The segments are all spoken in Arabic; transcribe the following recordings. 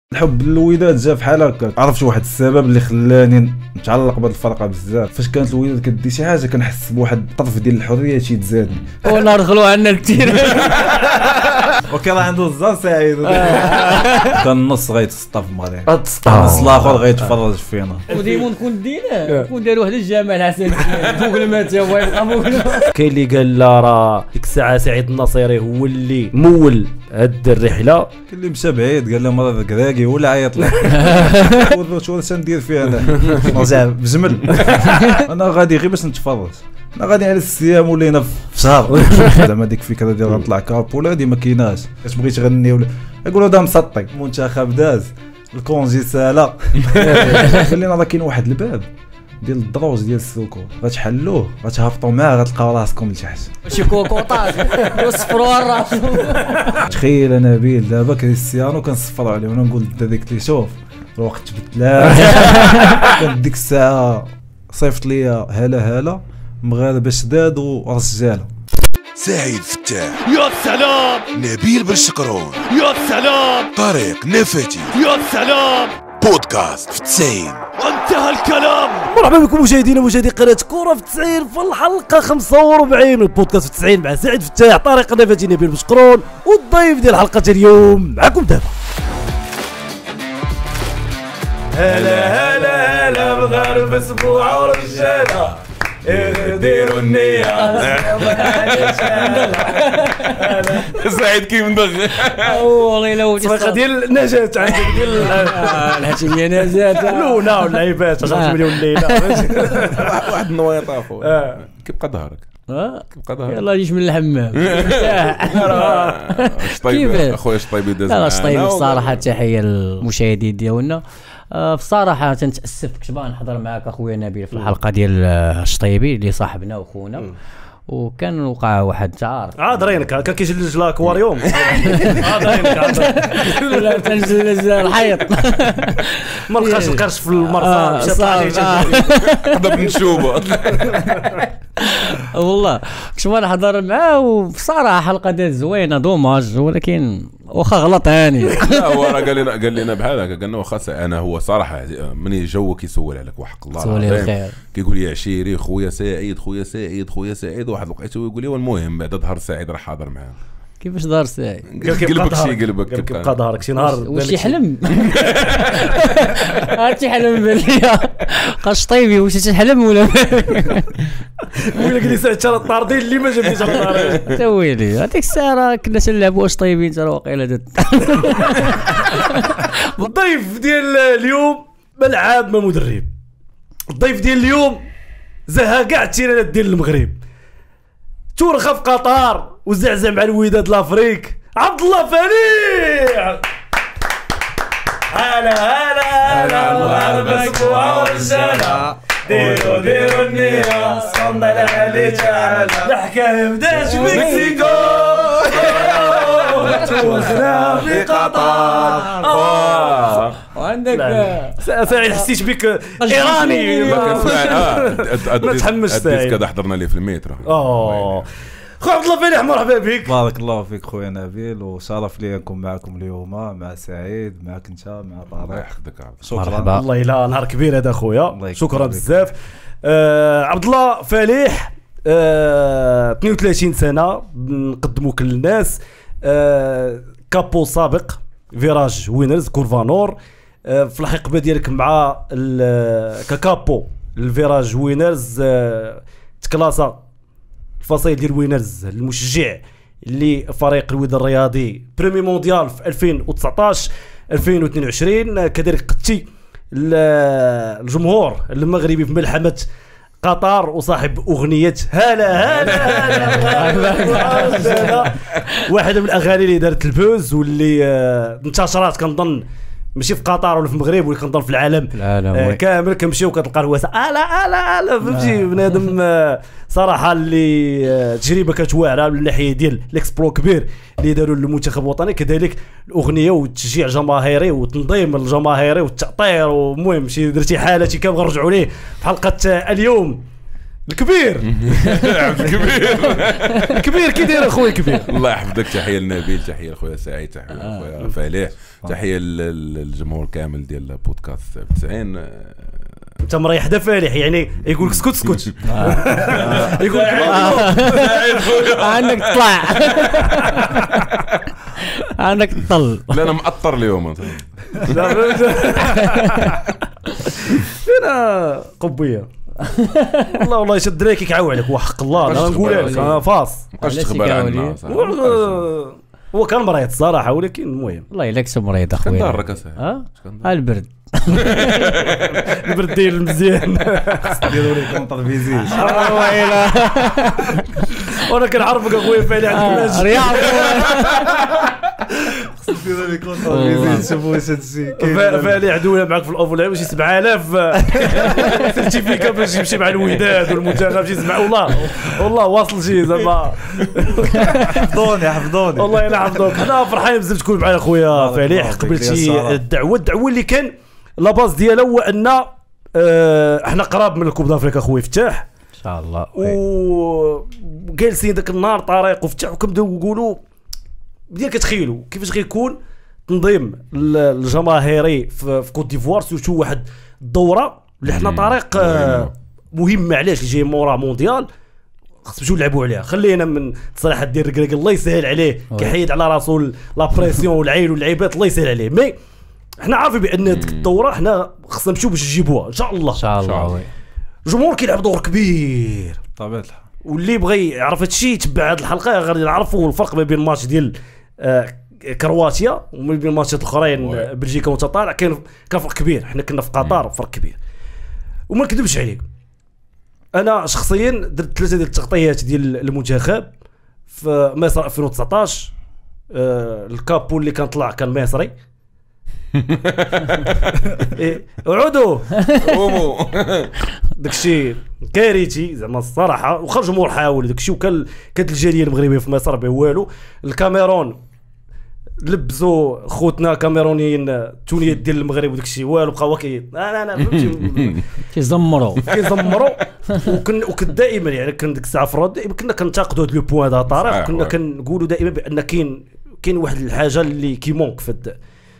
الحب للوداد جا بحال هكا. عرفت واحد السبب اللي خلاني نتعلق بهاد الفرقه بزاف. فاش كانت الوداد كدير شي حاجه كنحس بواحد الطرف ديال الحريه تيتزادني. ونهار دخلوا عندنا كثير وكان عنده الزار سعيد. كان النص غيتسطى في المغرب، النص الاخر غيتفرج فينا. وديما نكون دينا نكون داير واحد الجمال حسن فوق المات هو يبقى فوق. كاين اللي قال لا راه ديك الساعه سعيد النصيري هو اللي مول هاد الرحله، كاين اللي مشى بعيد قال لهم راه كراكي ولا عيط لي. شنو ندير فيها انا؟ نرجع بجمل. انا غادي غير باش نتفرج، انا غادي على السيام ولينا في شهر. زعما ديك الفكره ديال غنطلع كابولا هادي ما كايناش. اش بغيت تغني ولا يقولوا دا مسطي المنتخب داز الكونجي سالا. قال لنا راه كاين واحد الباب ديال الدروج ديال السكر غتحلوه غتهبطوا معاه غتلقاو راسكم لتحت. شي كوكوطاج يصفروا الراس. تخيل انا نبيل دابا كريستيانو كنصفروا عليه وانا نقول للدريكت لي شوف الوقت تبدل. كانت ديك الساعه صيفط لي هلا مغاربه شداد ورجاله. سعيد فتاح يا سلام، نبيل بالشقرون يا سلام، طارق نفتي يا سلام، بودكاست في 90 وانتهى الكلام. مرحبا بكم مشاهدينا ومشاهدي قناه كره في 90 في الحلقه 45 من البودكاست في 90 مع سعيد فتاح، طارق نفتي، نبيل بالشقرون، والضيف ديال حلقه اليوم معكم دابا. هلا مغاربه اسبوع ورجاله ديروا النية. سعيد كيف مدغ والله لو الصفقه ديال النجاة عندك ديال الهاشميه نجاة لونا واللعيبات 10 مليون ليله. واحد النويط اخو كيبقى ظهرك كيبقى ظهرك. يلا جيش من الحمام. طيب اخويا شطيبي داز لا شطيبي بصراحه تحيه للمشاهدين ديالنا. بصراحه تنتاسف كنت باغي نحضر معاك اخويا نبيل في الحلقه ديال الشطيبي اللي صاحبنا وخونا، وكان وقع واحد تعارف. عادرينك كان كيجلج لاكواريوم. عادرينك لا تنزل الحيط ما لقاش القرش في المرصاد مشى طلع عليه حضر نشوبه. والله كنت باغي نحضر معاه، وبصراحه حلقه ديال زوينه دوماج، ولكن واخا غلط هاني. لا هو راه قال لنا بحال هكا، قالنا واخا انا هو صراحه من جو كيسول عليك وحق الله العظيم، كيقول لي عشيري خويا سعيد خويا سعيد خويا سعيد، واحد لقيته يقول لي والمهم بعد ظهر سعيد راه حاضر معاه. كيفاش دار سعيد؟ قلبك شي قلبك كيبقى ظهرك شي نهار واش يحلم؟ تيحلم باللي قاش طيبي واش تحلم ولا ولا قال لي سعيد شرط طاردين اللي ما جابنيش على تويلي هذيك الساعه راه كنا تنلعبوا واش طيبين ترى واقيلا الضيف ديال اليوم ملعب ما مدرب. الضيف ديال اليوم زها كاع التيرانات ديال المغرب، تورخه في قطر وزعزع مع الوداد الافريق، عبد الله فليح. هلا المغاربه اسبوع ورجاله ديروا النية صندل علي تعالى، الحكايه بدات في مكسيكو توصلنا في قطر. وعندك سعيد حسيت بك ايراني. ما تحمس سعيد كذا حضرنا ليه في المترو. خو عبد الله فليح مرحبا بك. بارك الله فيك خويا نبيل، وشرف لي نكون معكم اليوم مع سعيد معك انت مع طارق. شكرا والله لا نهار كبير هذا خويا، شكرا بزاف. عبد الله فليح 32 سنه نقدموك للناس، كابو سابق فيراج وينرز كورفانور، في الحقبه ديالك مع ككابو الفيراج وينرز تكلاسا الفصيل ديال وينرز المشجع اللي فريق الوداد الرياضي بريمي مونديال في 2019 2022، كذلك قدتي الجمهور المغربي في ملحمه قطر وصاحب اغنيه هلا واحده من الاغاني اللي دارت البوز واللي انتشرت كنظن ماشي في قطر ولا في المغرب ولا كنظن في العالم كامل. كنمشيو كتلقى الواسع الا فهمتي بنادم صراحه اللي تجربه كانت واعره من الناحيه ديال ليكسبرو كبير اللي داروا للمنتخب الوطني، كذلك الاغنيه والتشجيع الجماهيري والتنظيم الجماهيري والتأطير، ومهم شي درتي حالتي كنبغي نرجعوا ليه في حلقه اليوم الكبير الكبير كي داير اخويا الكبير؟ الله يحفظك. تحيه لنبيل، تحيه لخويا سعيد، تحيه لخويا فالح، تحيه للجمهور كامل ديال بودكاست 90. انت مريح دا فالح يعني يقول لك اسكت اسكت يقول عندك تطلع عندك تطل. لا انا مأطر اليوم. انا قبيه والله يشد ريك يكعو عليك وحق الله. انا نقول لك انا فاص هو كان مريض الصراحه، ولكن المهم والله الا كنت مريض اخويا. البرد البرد ديال مزيان ديروا لي كونطر فيزيت. وانا كنعرفك اخويا فعلي عندك رياض. ديروا لي كونطر فيزيت. شوفوا واش هادشي فعلي عدونا معاك في الاوفر شي 7000 سيرتيفيكا باش يمشي مع الوداد والمنتخب شي 7. والله واصل شي زعما حفظوني والله الا حفظوك. حنا فرحانين بزاف تكون معنا اخويا فالح. قبل شي الدعوه اللي كان لا باز ديالها هو ان احنا قراب من الكوب دافريكا اخويا فتاح ان شاء الله. وجالسين ذاك النهار طريق وفتاح وكنبداو نقولوا بدينا كتخيلوا كيفاش غيكون تنظيم الجماهيري في كوت ديفوار، سورتو واحد الدوره اللي حنا طريق مهمه. علاش اللي جاي مورا مونديال خصنا نمشيو نلعبوا عليها. خلينا من تصريحات ديال الركراك الله يسهل عليه كيحيد على راسو لا بريسيون والعين واللعيبات الله يسهل عليه. مي حنا عارفين بان ديك الدوره حنا خصنا نمشيو باش نجيبوها ان شاء الله. ان شاء الله الجمهور كيلعب دور كبير بطبيعه الحال، واللي بغى يعرف هادشي يتبع هذه الحلقه غادي نعرفوا الفرق ما بين الماتش ديال كرواتيا وما بين الماتشات الاخرين بلجيكا وتطالع. كان فرق كبير. حنا كنا في قطر فرق كبير. وما نكذبش عليك انا شخصيا درت 3 ديال التغطيات ديال المنتخب في مصر 2019. الكابو اللي كان طلع كان مصري. عودوا داكشي كارثي زعما الصراحه. وخرج جمهور حاول داكشي وكانت الجاليه المغربيه في مصر به والو. الكاميرون لبسوا خوتنا كاميرونيين التونيات ديال المغرب وداكشي والو بقاو لا فهمتي كيزمروا وكن دائما يعني كان ديك الساعه في الرد كنا كنتقدوا هاد لو بوين دا طارق. كنا كنقولوا دائما بان كاين واحد الحاجه اللي كيمونك في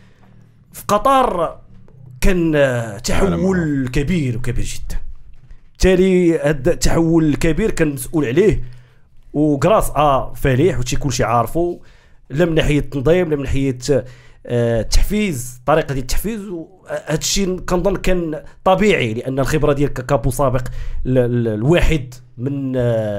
قطر. كان تحول كبير جدا. بالتالي هذا التحول الكبير كان مسؤول عليه وكراس فالح وشي كلشي عارفه، لا من ناحيه التنظيم لا من ناحيه التحفيز، طريقه ديال التحفيز. وهذا الشيء كنظن كان طبيعي لان الخبره ديال كابو سابق الواحد من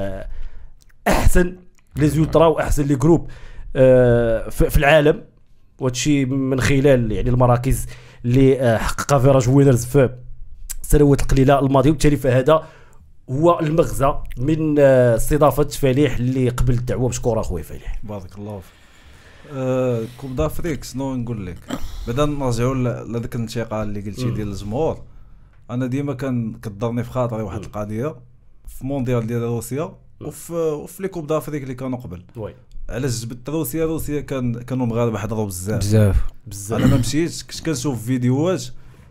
احسن لي زولترا واحسن لي جروب في العالم. وهادشي من خلال يعني المراكز اللي حققها فيراج وينرز في السنوات القليله الماضيه. وبالتالي فهذا هو المغزى من استضافه فالح اللي قبل الدعوه. مشكور اخويا فالح بارك الله فيك. كوب دافريك شنو نقول لك؟ بعدا نرجعوا لذاك الانتقال اللي قلتي ديال الجمهور. انا ديما كضرني في خاطري واحد القضيه في مونديال ديال روسيا وفي لي كوب دافريك اللي كانوا قبل. علاش جبت روسيا كانوا المغاربه حضروا بزاف. انا ما مشيتش كنت كنشوف فيديوهات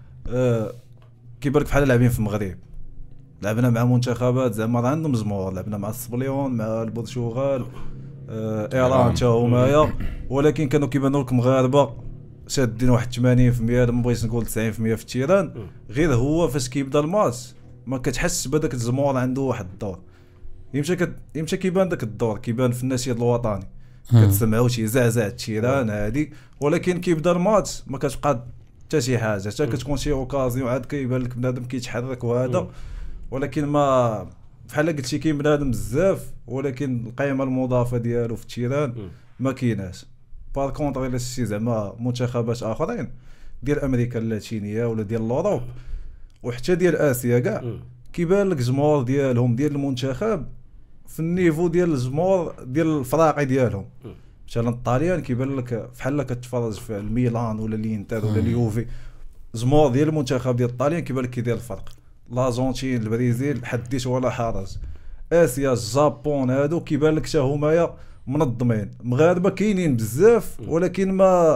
كيبان لك بحال لاعبين في المغرب. لعبنا مع منتخبات زعما عندهم جمهور، لعبنا مع السبليون مع البرتغال ايران حتى هما، ولكن كانوا كيبانوا لك مغاربه شادين واحد 80%، ما بغيتش نقول 90% في التيران. غير هو فاش كيبدا الماتش ما كتحسش بهذاك الجمهور عنده واحد الدور. يمشي كيبان داك الدور كيبان في النشيد الوطني، كتسمعوا شي زعزع التيران هادي، ولكن كيبدا الماتش ما كتبقى حتى شي حاجه، حتى كتكون شي اوكازيون عاد كيبان لك بنادم كيتحرك وهذا، ولكن ما بحال قلتي كاين بنادم بزاف ولكن القيمه المضافه ديالو في التيران ما كايناش. بار كونطر الا شتي زعما منتخبات اخرين ديال امريكا اللاتينيه ولا ديال اوروب وحتى ديال اسيا كاع كيبان لك جمهور ديالهم ديال المنتخب في النيفو ديال الجمهور ديال الفراقي ديالهم. مثلا الطاليان كيبان لك بحال كتفرج في الميلان ولا الانتر ولا اليوفي، جمهور ديال المنتخب ديال الطاليان كيبان لك كيدير الفرق. الارجنتين البرازيل حديت ولا حرج. اسيا الجابون هادو كيبان لك حتى هما منظمين. مغاربه كاينين بزاف ولكن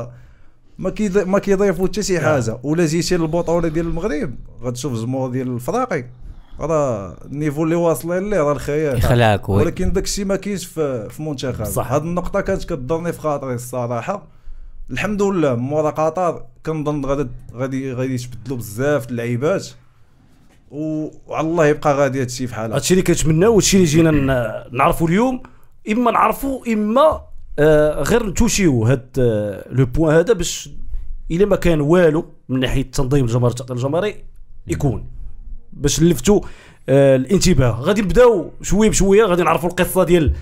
ما كيضيفوا حتى شي حاجه. ولا جيتي للبطوله ديال المغرب غتشوف جمهور ديال الفراقي راه النيفو اللي واصلين ليه راه الخيال يخلعك، ولكن داك الشيء ما كاينش في منتخب. هذه النقطه كانت كضرني في خاطري الصراحه. الحمد لله مورا قطر كنظن غادي يتبدلوا بزاف اللعيبات، وعلى الله يبقى غادي هذا الشيء في حاله. هادشي اللي كنتمناو وهادشي اللي جينا نعرفوا اليوم، اما نعرفوا اما غير نتوشيو هاد لو بوين هذا، باش الا ما كان والو من ناحيه تنظيم الجماهيري يكون باش نلفتوا الانتباه. غادي نبداو شويه بشويه، غادي نعرفوا القصه ديال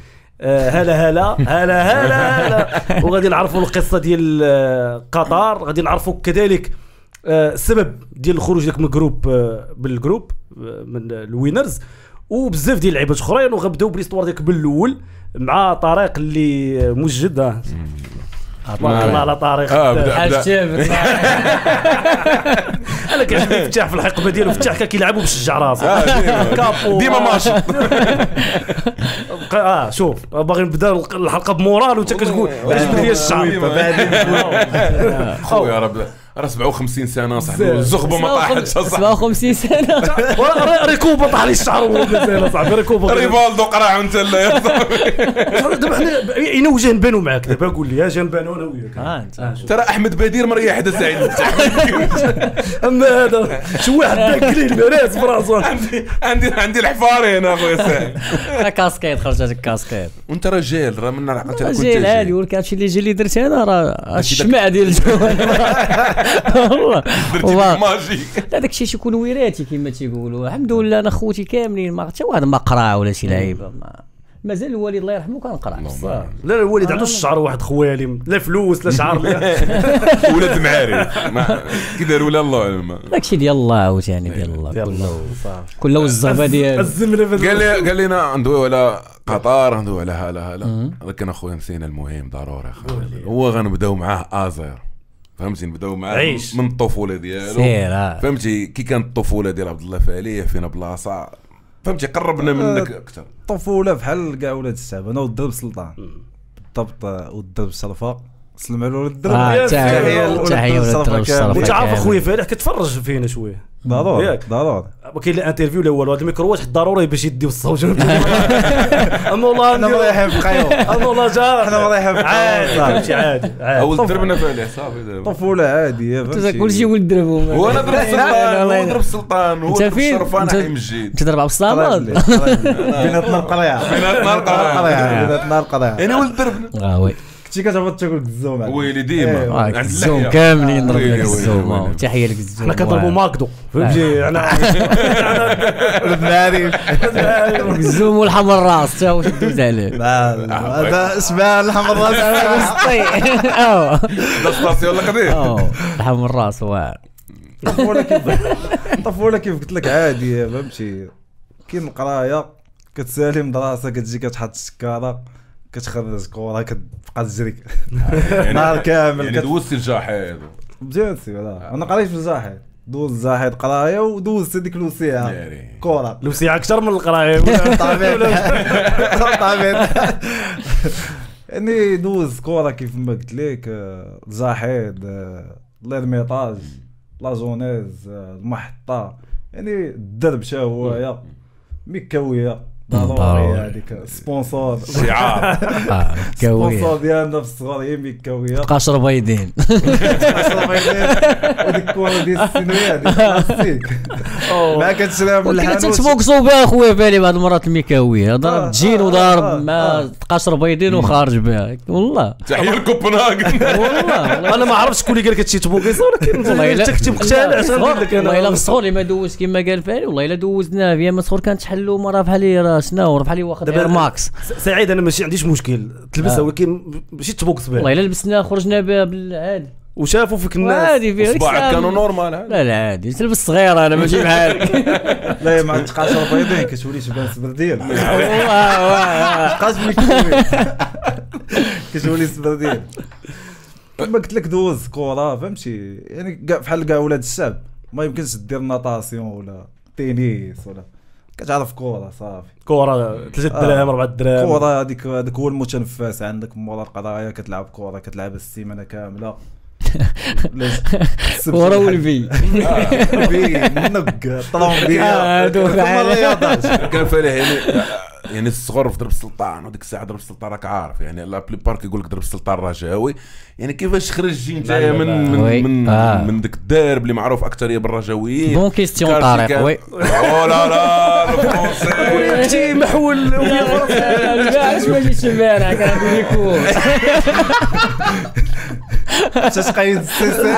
هلا وغادي نعرفوا القصه ديال قطر، غادي نعرفوا كذلك السبب ديال الخروج داك من الجروب بالجروب من الوينرز، وبزاف ديال اللعيبات اخرين. وغنبداو بالاستوار ديالك بالاول مع طارق اللي موجد. تبارك الله على طارق. انا كيعجبني فتاح في الحقبه ديالو، فتاح كان كيلعبوا بشجع راسه كابو ديما ماشي. شوف باغي نبدا الحلقه بمورال وانت كتقول عجبني لي الشعب. خويا راه 57 سنه صاحبي، الزغبه ما طاحتش. 57 سنه ريكوبا طاح لي الشعر ولا صاحبي ريكوبا ريفالدو قرا انت لا. دابا حنا اين وجه نبانو معاك دابا قول لي اش نبانو انا وياك. ترى احمد بدير مريح هذا سعيد. اما هذا شي واحد داكلين راس براسو. عندي الحفاري هنا اخويا سعيد. كاسكيت خرجت الكاسكيت. وانت رجال راه من عقلت لك رجال عادي، ولكن هادشي اللي اللي درت انا راه الشمع ديال الجوان والله. ماجي هذاك الشيء يكون وراثي كما تيقولوا. الحمد لله انا خوتي كاملين ما حتى واحد ما قرا ولا شي لعيبه، مازال الوالد الله يرحمه كنقرا. لا الوالد عنده الشعر واحد خوالي، لا فلوس لا شعر ولاد معارف كي داروا لا الله اعلم. داكشي ديال الله عاوتاني ديال الله كله والزغبه ديال قال لنا ندويو على قطر، ندويو على هلا ولكن اخويا نسينا المهم ضروري اخويا، هو غنبداو معاه ازير. فهمتي نبداو معاه من الطفوله ديالو. فهمتي كي كانت الطفوله ديال عبد الله فاليه فينا بلاصه، فهمتي قربنا منك اكثر. الطفوله بحال كاع ولاد الشعب. انا والدرب سلطان بالضبط، والدرب الشرفه سلم على ولد الدرب. تحيه ولد الدرب. وانت عارف اخويا فالح كتفرج فينا شويه ضروري كاين لا انترفيو لا والو. هاد الميكروات ضروري باش يديو الصوت. اما والله انا مريحين في القيو. اما والله جا احنا مريحين في عادي عادي. اول دربنا فالح صافي دابا طفوله عاديه. فهمتي كلشي ولد درب. وانا ضرب السلطان، هو ضرب السلطان، هو ضرب الشرفان حي مجيد. انت ضرب الصامد بيناتنا القريه. بيناتنا القريه. انا ولد دربنا. وي كنتي كتهبط تاكل الزوم ويلي ديما الزوم كاملين نضرب لك الزوم. تحيه لك الزوم. حنا كنضربوا ماكدو فهمتي. انا المعارف الزوم والحمر الراس تا واش دوز عليه. هذا اسمها الحمر الراس. ستاسيون ولا قديم. الحمر الراس واعر. طفوله كيف قلت لك عاديه. فهمتي كاين القرايه كتسالي مدرسه كتجي كتحط السكاره كتخرج كره كتبقى تجري نهار كامل. يعني دوزتي الجاحظ مزيان سي. انا قريت في الجاحظ، دوز الجاحظ قرايه ودوزت هذيك لوسيعه كره. لوسيعه اكثر من القرايه طبيعي. يعني دوز كره كيف ما قلت لك. الجاحظ ليرميطاج لا جونيز المحطه، يعني الدرب شاهوايه ميكاويه ضروري. هذيك سبونسور شعار سبونسور ديالنا في الصغار هي ميكاويه. قشر بيضين. وديك الكره ديال السينويه ديال البلاستيك ما كتشريها من الحانوت. كنت تفوكسوا بها اخويا بالي بعض المرات الميكاويه ضرب جين وضارب مع قشر بيضين وخارج بها والله. تحيه لكوبنهاغن. والله انا ما عرفتش شكون اللي قال لك هادشي تبوكيصه، ولكن انت كنتي مقتنع. عشان نقول لك انا والله الا بالصغر ما دوز كما قال فالي. والله الا دوزنا في ايام صغر كانت تحلوا مره بحال شنو راه بحال واخد اير ماكس. سعيد انا ماشي عنديش مشكل تلبسها، ولكن ماشي تبوكس بها. والله الا لبسنا خرجنا بها بالعادي وشافوا فيك الناس عادي في صباعك كانوا نورمال. لا عادي تلبس صغيره انا ماشي بحالك. لا ما عندكش قاشر بيضين كتولي شبان سبرديل. والله قاسم ميكروويف كتولي سبرديل. كما قلت لك دوز كره. فهمتي يعني بحال كاع ولاد الشعب ما يمكنش دير ناطاسيون ولا تينيس ولا كتعرف كره صافي. كره 3 دراهم 4 دراهم كره هذيك هو المتنفس عندك مورا القضايا. كتلعب كره كتلعب السيمانه كامله ورا ولفي منك طلعوا كان فيه يعني الصغر في ضرب السلطان وديك الساعه ضرب السلطان راك عارف يعني لا بلي بارك يقول لك ضرب السلطان رجاوي يعني كيفاش خرج انت من ديك الدرب اللي معروف اكثر بالرجاويين بون كيستيون طارق وي او لا لا الفرونسي كنتي محول علاش ما جيتش امبارح كان يكون تسقيد السيسي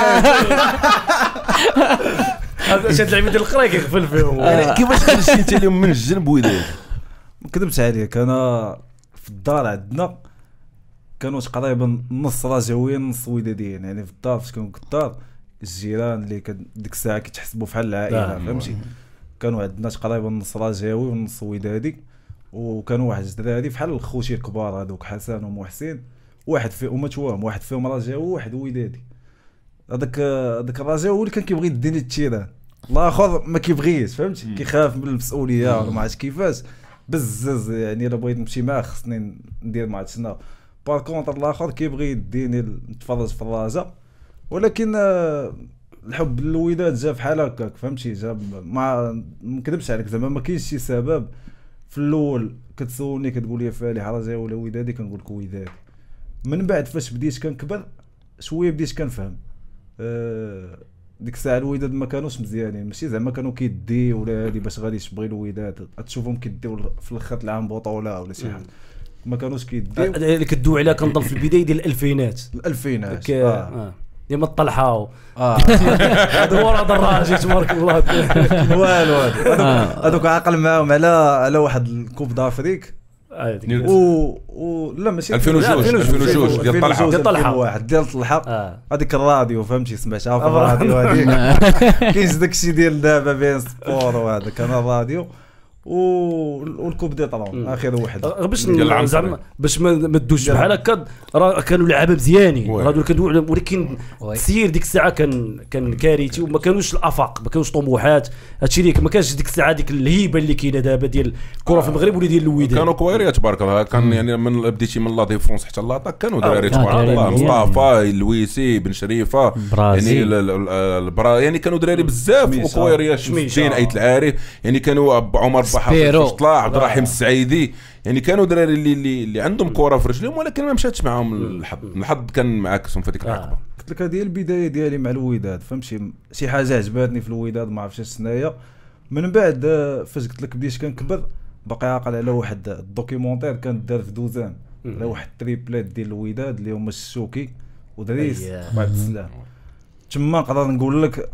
هذا شاد لعيبه ديال القرايه كيغفل فيهم كيفاش خرجتي انت اليوم من الجنب وداد ما كذبتش عليك انا في الدار عندنا كانوا تقريبا نص رجاويين نص وداديين يعني في الدار فاش كنكون في الدار الجيران اللي ديك الساعه كيتحسبوا بحال العائله فهمتي كانوا عندنا تقريبا نص رجاوي ونص ودادي وكانوا واحد الدراري بحال خوتي الكبار هذوك حسن ومحسن واحد فيهم ما توهم واحد فيهم رجاوي وواحد ودادي هذاك الرجاوي هو اللي كان كيبغي يديني التيران الاخر ما كيبغيش فهمتي كيخاف من المسؤوليه ولا ما عرفتش كيفاش بزز يعني الا بغيت نمشي معاه خصني ندير مع تسنا بار كونتر الاخر كيبغي يديني نتفرج في الرجاء ولكن الحب للوداد جا بحال هكاك فهمتي جا ما نكذبش عليك زعما ما كاينش شي سبب في الاول كتسولني كتقول لي فالح رجاء ولا ودادي كنقول لك ودادي من بعد فاش بديت كنكبر شويه بديت كنفهم ديك الساعه الوداد ما كانوش مزيانين ماشي زعما كانوا كيدي ولا هادي باش غادي تبغي الوداد تشوفهم كيديو في الاخر العام بطوله ولا شي حاجه ما كانوش كيديو اللي كدوي عليها كنظن في البدايه ديال الالفينات ديما الطلحه هذا ورا دراجي تبارك الله والو هذوك عاقل معاهم على واحد الكوب دافريك لا ماشي 2002 ديال طلحه واحد ديال طلحه هذيك الراديو فهمتي سمعتها في الراديو هذيك كاينش داكشي ديال دابا بين سبور وهذا كان الراديو والكوب ديال طلعون اخر واحد باش زعما باش ما تدوش بحال هكا راه كانوا لعابه مزيانين هادو كندوي ولكن التسيير ديك الساعه كان كارثي وما كانوش الافاق ما كانوش طموحات هادشي اللي ما كانش ديك الساعه ديك الهيبه اللي كاينه دابا ديال الكره في المغرب ولا ديال الوداد كانوا كويريه تبارك الله كان يعني من بديتي من لا ديفونس حتى لاطاك كانوا دراري تبارك الله مصطفى اللويسي بن شريفه يعني يعني كانوا دراري بزاف وكويريه شمين ايت العارف يعني كانوا عمر بحر طلع عبد الرحيم السعيدي يعني كانوا دراري اللي عندهم كره في رجلهم ولكن ما مشاتش معاهم الحظ كان معاكسهم في هذيك الحقبه قلت لك هذه البدايه ديالي مع الوداد فهمتي شي حاجه عجباتني في الوداد ما عرفتش السنايه من بعد فاش قلت لك بديت كنكبر باقي عاقل على واحد الدوكيومونتير كان دار في دوزان على واحد التريبلات ديال الوداد اللي هما الشوكي ودريس بعد السلام تما نقدر نقول لك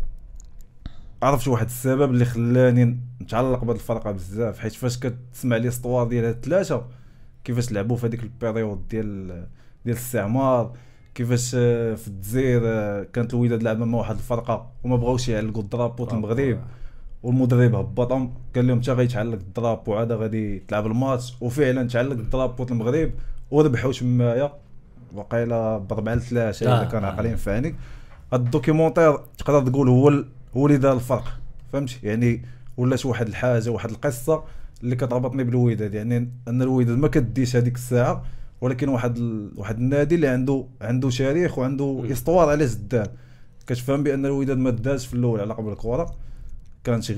عرفت واحد السبب اللي خلاني نتعلق بهاد الفرقه بزاف حيت فاش كتسمع لي اسطوار ديال هاد الثلاثه كيفاش لعبوا في هذيك البيريود ديال الاستعمار كيفاش في الجزائر كانت الوداد لعبه مع واحد الفرقه وما بغاوش يعلقوا الدرابو المغرب والمدرب هبطهم قال لهم حتى غيتعلق الدرابو عاد غادي تلعب الماتش وفعلا تعلق الدرابو المغرب وربحوا تمايا وقيله ب4-3 اذا كان عاقلين فاني هاد الدوكيومونتير تقدر تقول هو اللي دار الفرق فهمتي يعني ولات واحد الحاجه واحد القصه اللي كتربطني بالوداد يعني ان الوداد ما كديش هذيك الساعه ولكن واحد النادي اللي عنده تاريخ وعنده اسطوار على زدان كتفهم بان الوداد ما داش في الاول على قبل الكره كانت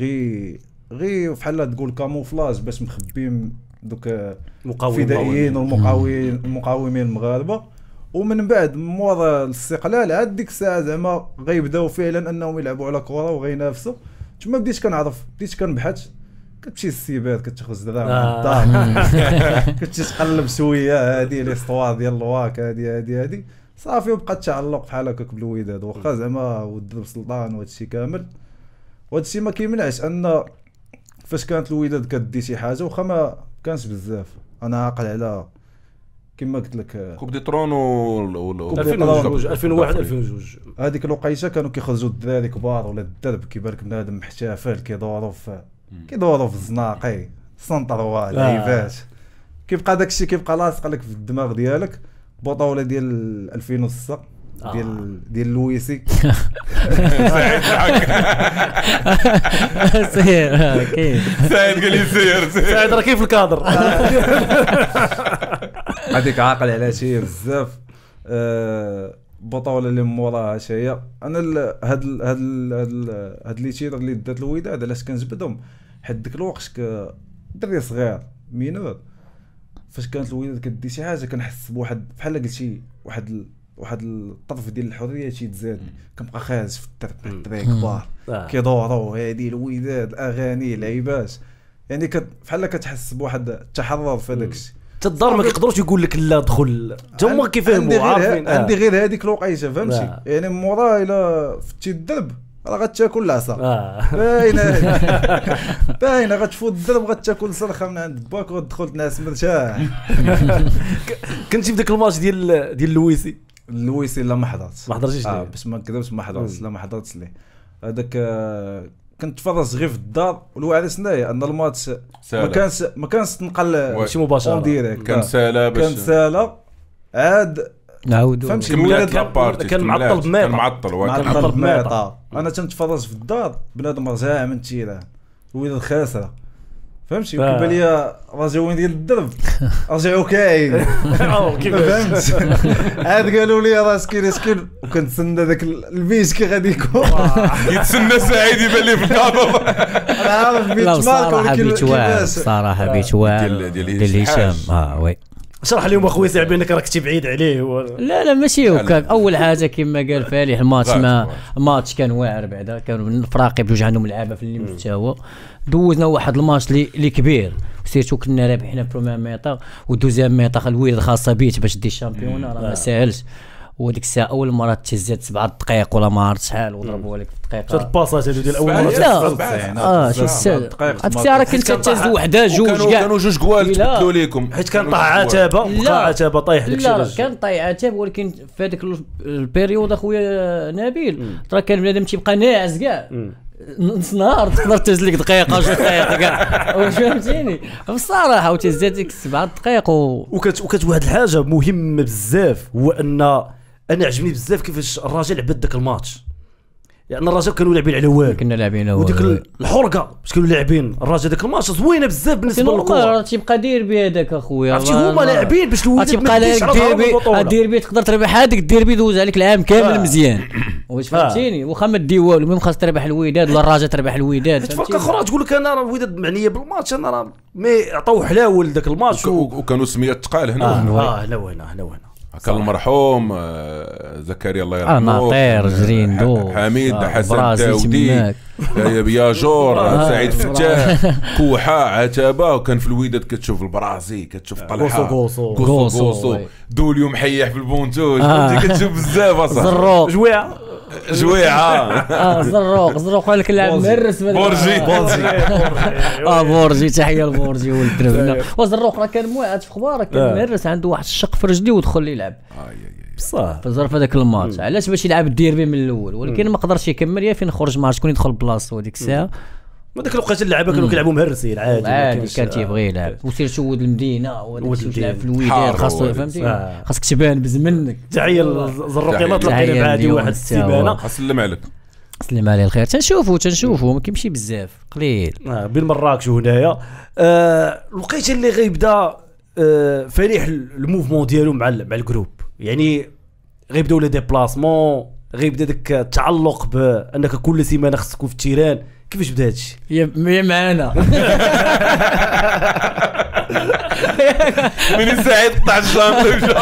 غير بحال تقول كاموفلاج باش مخبيين دوك الفدائيين والمقاومين المغاربه ومن بعد مورا الاستقلال عاد ديك الساعه زعما غيبداو فعلا انهم يلعبوا على كره وغينافسوا تما بديت كنعرف بديت كنبحث كتمشي للسيبات كتخرج دراهم من الدار كتمشي تقلب شويه هذه ليستوار ديال الواك هذه صافي وبقى التعلق بحال هكاك بالوداد واخا زعما ود سلطان وهادشي كامل وهادشي ما كيمنعش ان فاش كانت الوداد كدي شي حاجه واخا ما كانش بزاف انا عاقل على كما قلت لك كوب دي ترون و 2001 2002 هذيك الوقيته كانوا كيخرجوا الدراري كبار ولا الدرب كيبان لك بنادم محتفل كيدوروا في الزناقي سنطروا لعيبات كيبقى داكشي كيبقى لاصق لك في الدماغ ديالك بطوله ديال 2006 ديال لويسي سير كيف سعيد قال لي سير سعيد راه كيف الكادر هذيك عاقل على شي بزاف البطوله اللي موراها هي انا هاد لي تير اللي دات الوداد علاش كنجبدهم حيت ديك الوقت دري صغير مينور فاش كانت الوداد كدي شي حاجه كنحس بواحد بحال قلتي واحد الطرف ديال الحريه تيتزاد كنبقى خاز في الطريق كبار كيدوروا هادي الوداد الاغاني العيبات يعني بحال كتحس بواحد التحرر في هذاك الشيء الدار ما كيقدروش يقول لك لا دخل هما كيفهموا عارفين عندي غير هذيك الوقيته فهمتي يعني مورا الا فتي الدرب راه غتاكل العصا باينه غتفوت الدرب غتاكل صرخه من عند باك وتدخل تنعس مرتاح. كنتي في ذاك الماتش ديال اللويسي لا ما حضرتش ليه باش ما نكذبش ما حضرتش لا ما حضرتش ليه هذاك كنت تفرج غير في الدار والواعر سنايا ان الماتش ما كانش تنقل ماشي مباشره ديريكت كان سالا عاد نعاودوا فهمتي كان معطل بميطا انا تنتفرج في الدار بنادم رجع من التيران الولاد خاسره فهمتي وكيبان لي راجعين ديال الدرب رجعوا كاين فهمت عاد قالوا لي راسك مسكين وكنتسنى داك البيس كي غادي يكون يتسنى سعيد يبان لي في الكادر انا عارف بيت مارك ولكن صراحه بيت واعر ديال هشام وي شرح لهم اخويا صعب انك راك بعيد عليه لا ماشي هكاك اول حاجه كما قال فالح الماتش كان واعر بعدا كانوا الفراقي بجوج عندهم لعابه في الليم حتى هو دوزنا واحد الماتش اللي كبير سيرتو كنا رابحين بروميير ميطا ودوزيام ميطا الويل خاصه بيت باش دي الشامبيون راه ما ساهلش وديك الساعه اول مره تهزات 7 دقائق ولا ما عرفت شحال وضربوا لك دقيقه شاد الباصات هذو ديال اول مره شي سال الساعه كنت تهز وحده جوج كانوا جوج كوال تبدلوا لكم حيت كان طاح عتبه طايح داك الشيء لا كان طايح عتبه ولكن في هذاك البيريود اخويا نبيل راه كان بنادم تيبقى ناعس كاع نص نهار تقدر تهز لك دقيقه جوج دقائق كاع واش فهمتيني بصراحه وتهزات ديك 7 دقائق وكانت واحد الحاجه مهمه بزاف هو ان انا عجبني بزاف كيفاش الراجل عبد داك الماتش يعني الراجل كانوا لاعبين على والو كنا لاعبين وديك الحرقه باش كانوا لاعبين الراجل داك الماتش زوينه بزاف بالنسبه للكره راه تيبقى ديربي هذاك اخويا عرفتي هما لاعبين باش الوداد تيبقى ديربي تقدر تربح هذاك الديربي دوز عليك العام كامل مزيان واش فهمتيني واخا ما دي والو المهم خاص تربح الوداد ولا الرجاء تربح الوداد تفرق اخرى تقول لك انا راه الوداد معنيه بالماتش انا راه مي عطاو حلاوه لذاك الماتش وكانوا سميات ثقال هنا هنا كان المرحوم زكريا الله يرحمه ناطير جريندو حميد حسن داودي بياجور سعيد فتاح كوحه عتبه وكان في الوداد كتشوف البرازي كتشوف طلحه غوصو دوليو محيح في البونتوج كتشوف بزاف اصاحبي جويعه زروق قال لك لاعب مهرس بورجي تحيه لبورجي والدربنا وزروق راه كان موعد في اخبارك كان مهرس عنده واحد الشق في رجليه ودخل يلعب بصح في ظرف هذاك الماتش علاش باش يلعب الديربي من الاول ولكن ما قدرش يكمل يا فين خرج مع شكون يدخل بلاصتو هذيك الساعه هذاك الوقت اللعابه كانوا كيلعبوا مهرسين عادي كان تيبغي يلعب وسير شود المدينه وتلعب في الوداد خاصو فهمتي خاصك تبان بزمنك تحيه للزروقيلات طلعنا بعدي واحد السيمانه اسلم عليك سلم عليه الخير تنشوفوا ما كيمشي بزاف قليل بين مراكش وهنايا الوقيته اللي غيبدا فريح الموفمون ديالو مع الجروب يعني غيبداو لي ديبلاسمون غيبدا داك التعلق بانك كل سيمانه خصك تكون في التيران كيفاش بدا هادشي هي معانا من سعيد قطع الجامب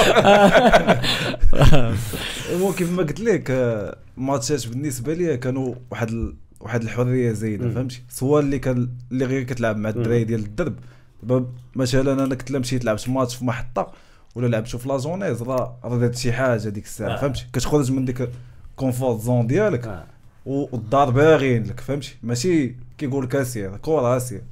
كيف ما قلت لك ماتشات بالنسبه لي كانوا واحد الحريه زايده فهمتي سواء اللي غير كتلعب مع الدراري ديال الدرب مثلا انا كنت مشيت لعبت ماتش في محطه ولا لعبت في لازونيز راه دات شي حاجه ديك الساعه فهمتي كتخرج من ديك كونفورت زون ديالك والدار باغيين لك فهمتي ماشي كيقول لك اسير كره اسير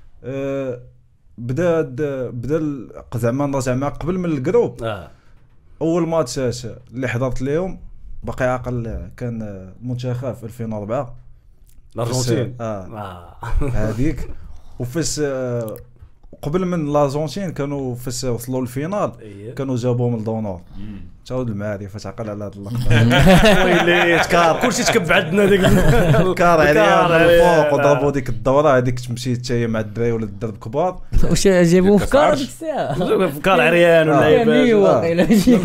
بدا زعما نرجع معاك قبل من الجروب اول ماتشات اللي حضرت لهم باقي عاقل كان منتخب في 2004 الارجنتين هذيك قبل من لارجنتين كانوا فاش وصلوا للفينال كانوا جابوهم لدونور تعاود المعرفه تعقل على هذه اللقطه ويلي تكار كلشي تكب عندنا ديك الكار عليها الفوق وضربوا ديك الدوره هذيك تمشي حتى هي مع الدراري ولا الدرب كبار. واش جابوا فكار ديك الساعه فكار عريان ولا يعني واقيلا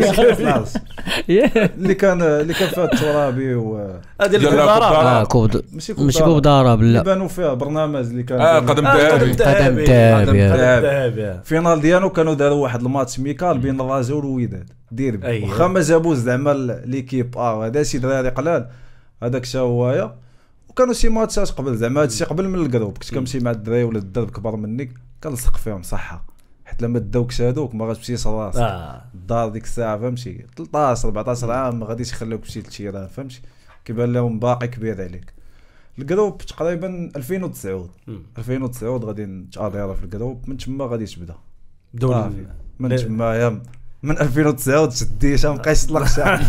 اللي كان فيها الترابي و هذه الكوب ماشي كوب ضرب لا بانوا فيها برنامج اللي كان قدم ذهبي فينال ديالو كانوا داروا واحد الماتش ميكال بين الرجاء والوداد ديربي واخا ما جابوش زعما ليكيب هذا شي دراري قلال هذاك شا هوايا وكانوا شي ماتشات قبل زعما هادشي قبل من الكروب كنت كنمشي مع الدراري ولا الدرب كبر منك كنلصق فيهم صحه حيت لما داوكش هذوك ما غاتمشيش راسك الدار ديك الساعه فهمتي 13 14 عام ما غاديش يخليوك تمشي للتيران فهمتي كيبان لهم باقي كبير عليك. الكروب تقريبا 2009 غادي نتعاطيرا في الكروب من تما غادي تبدا من تما من 2009 تشديش ما بقايش تطلق شعر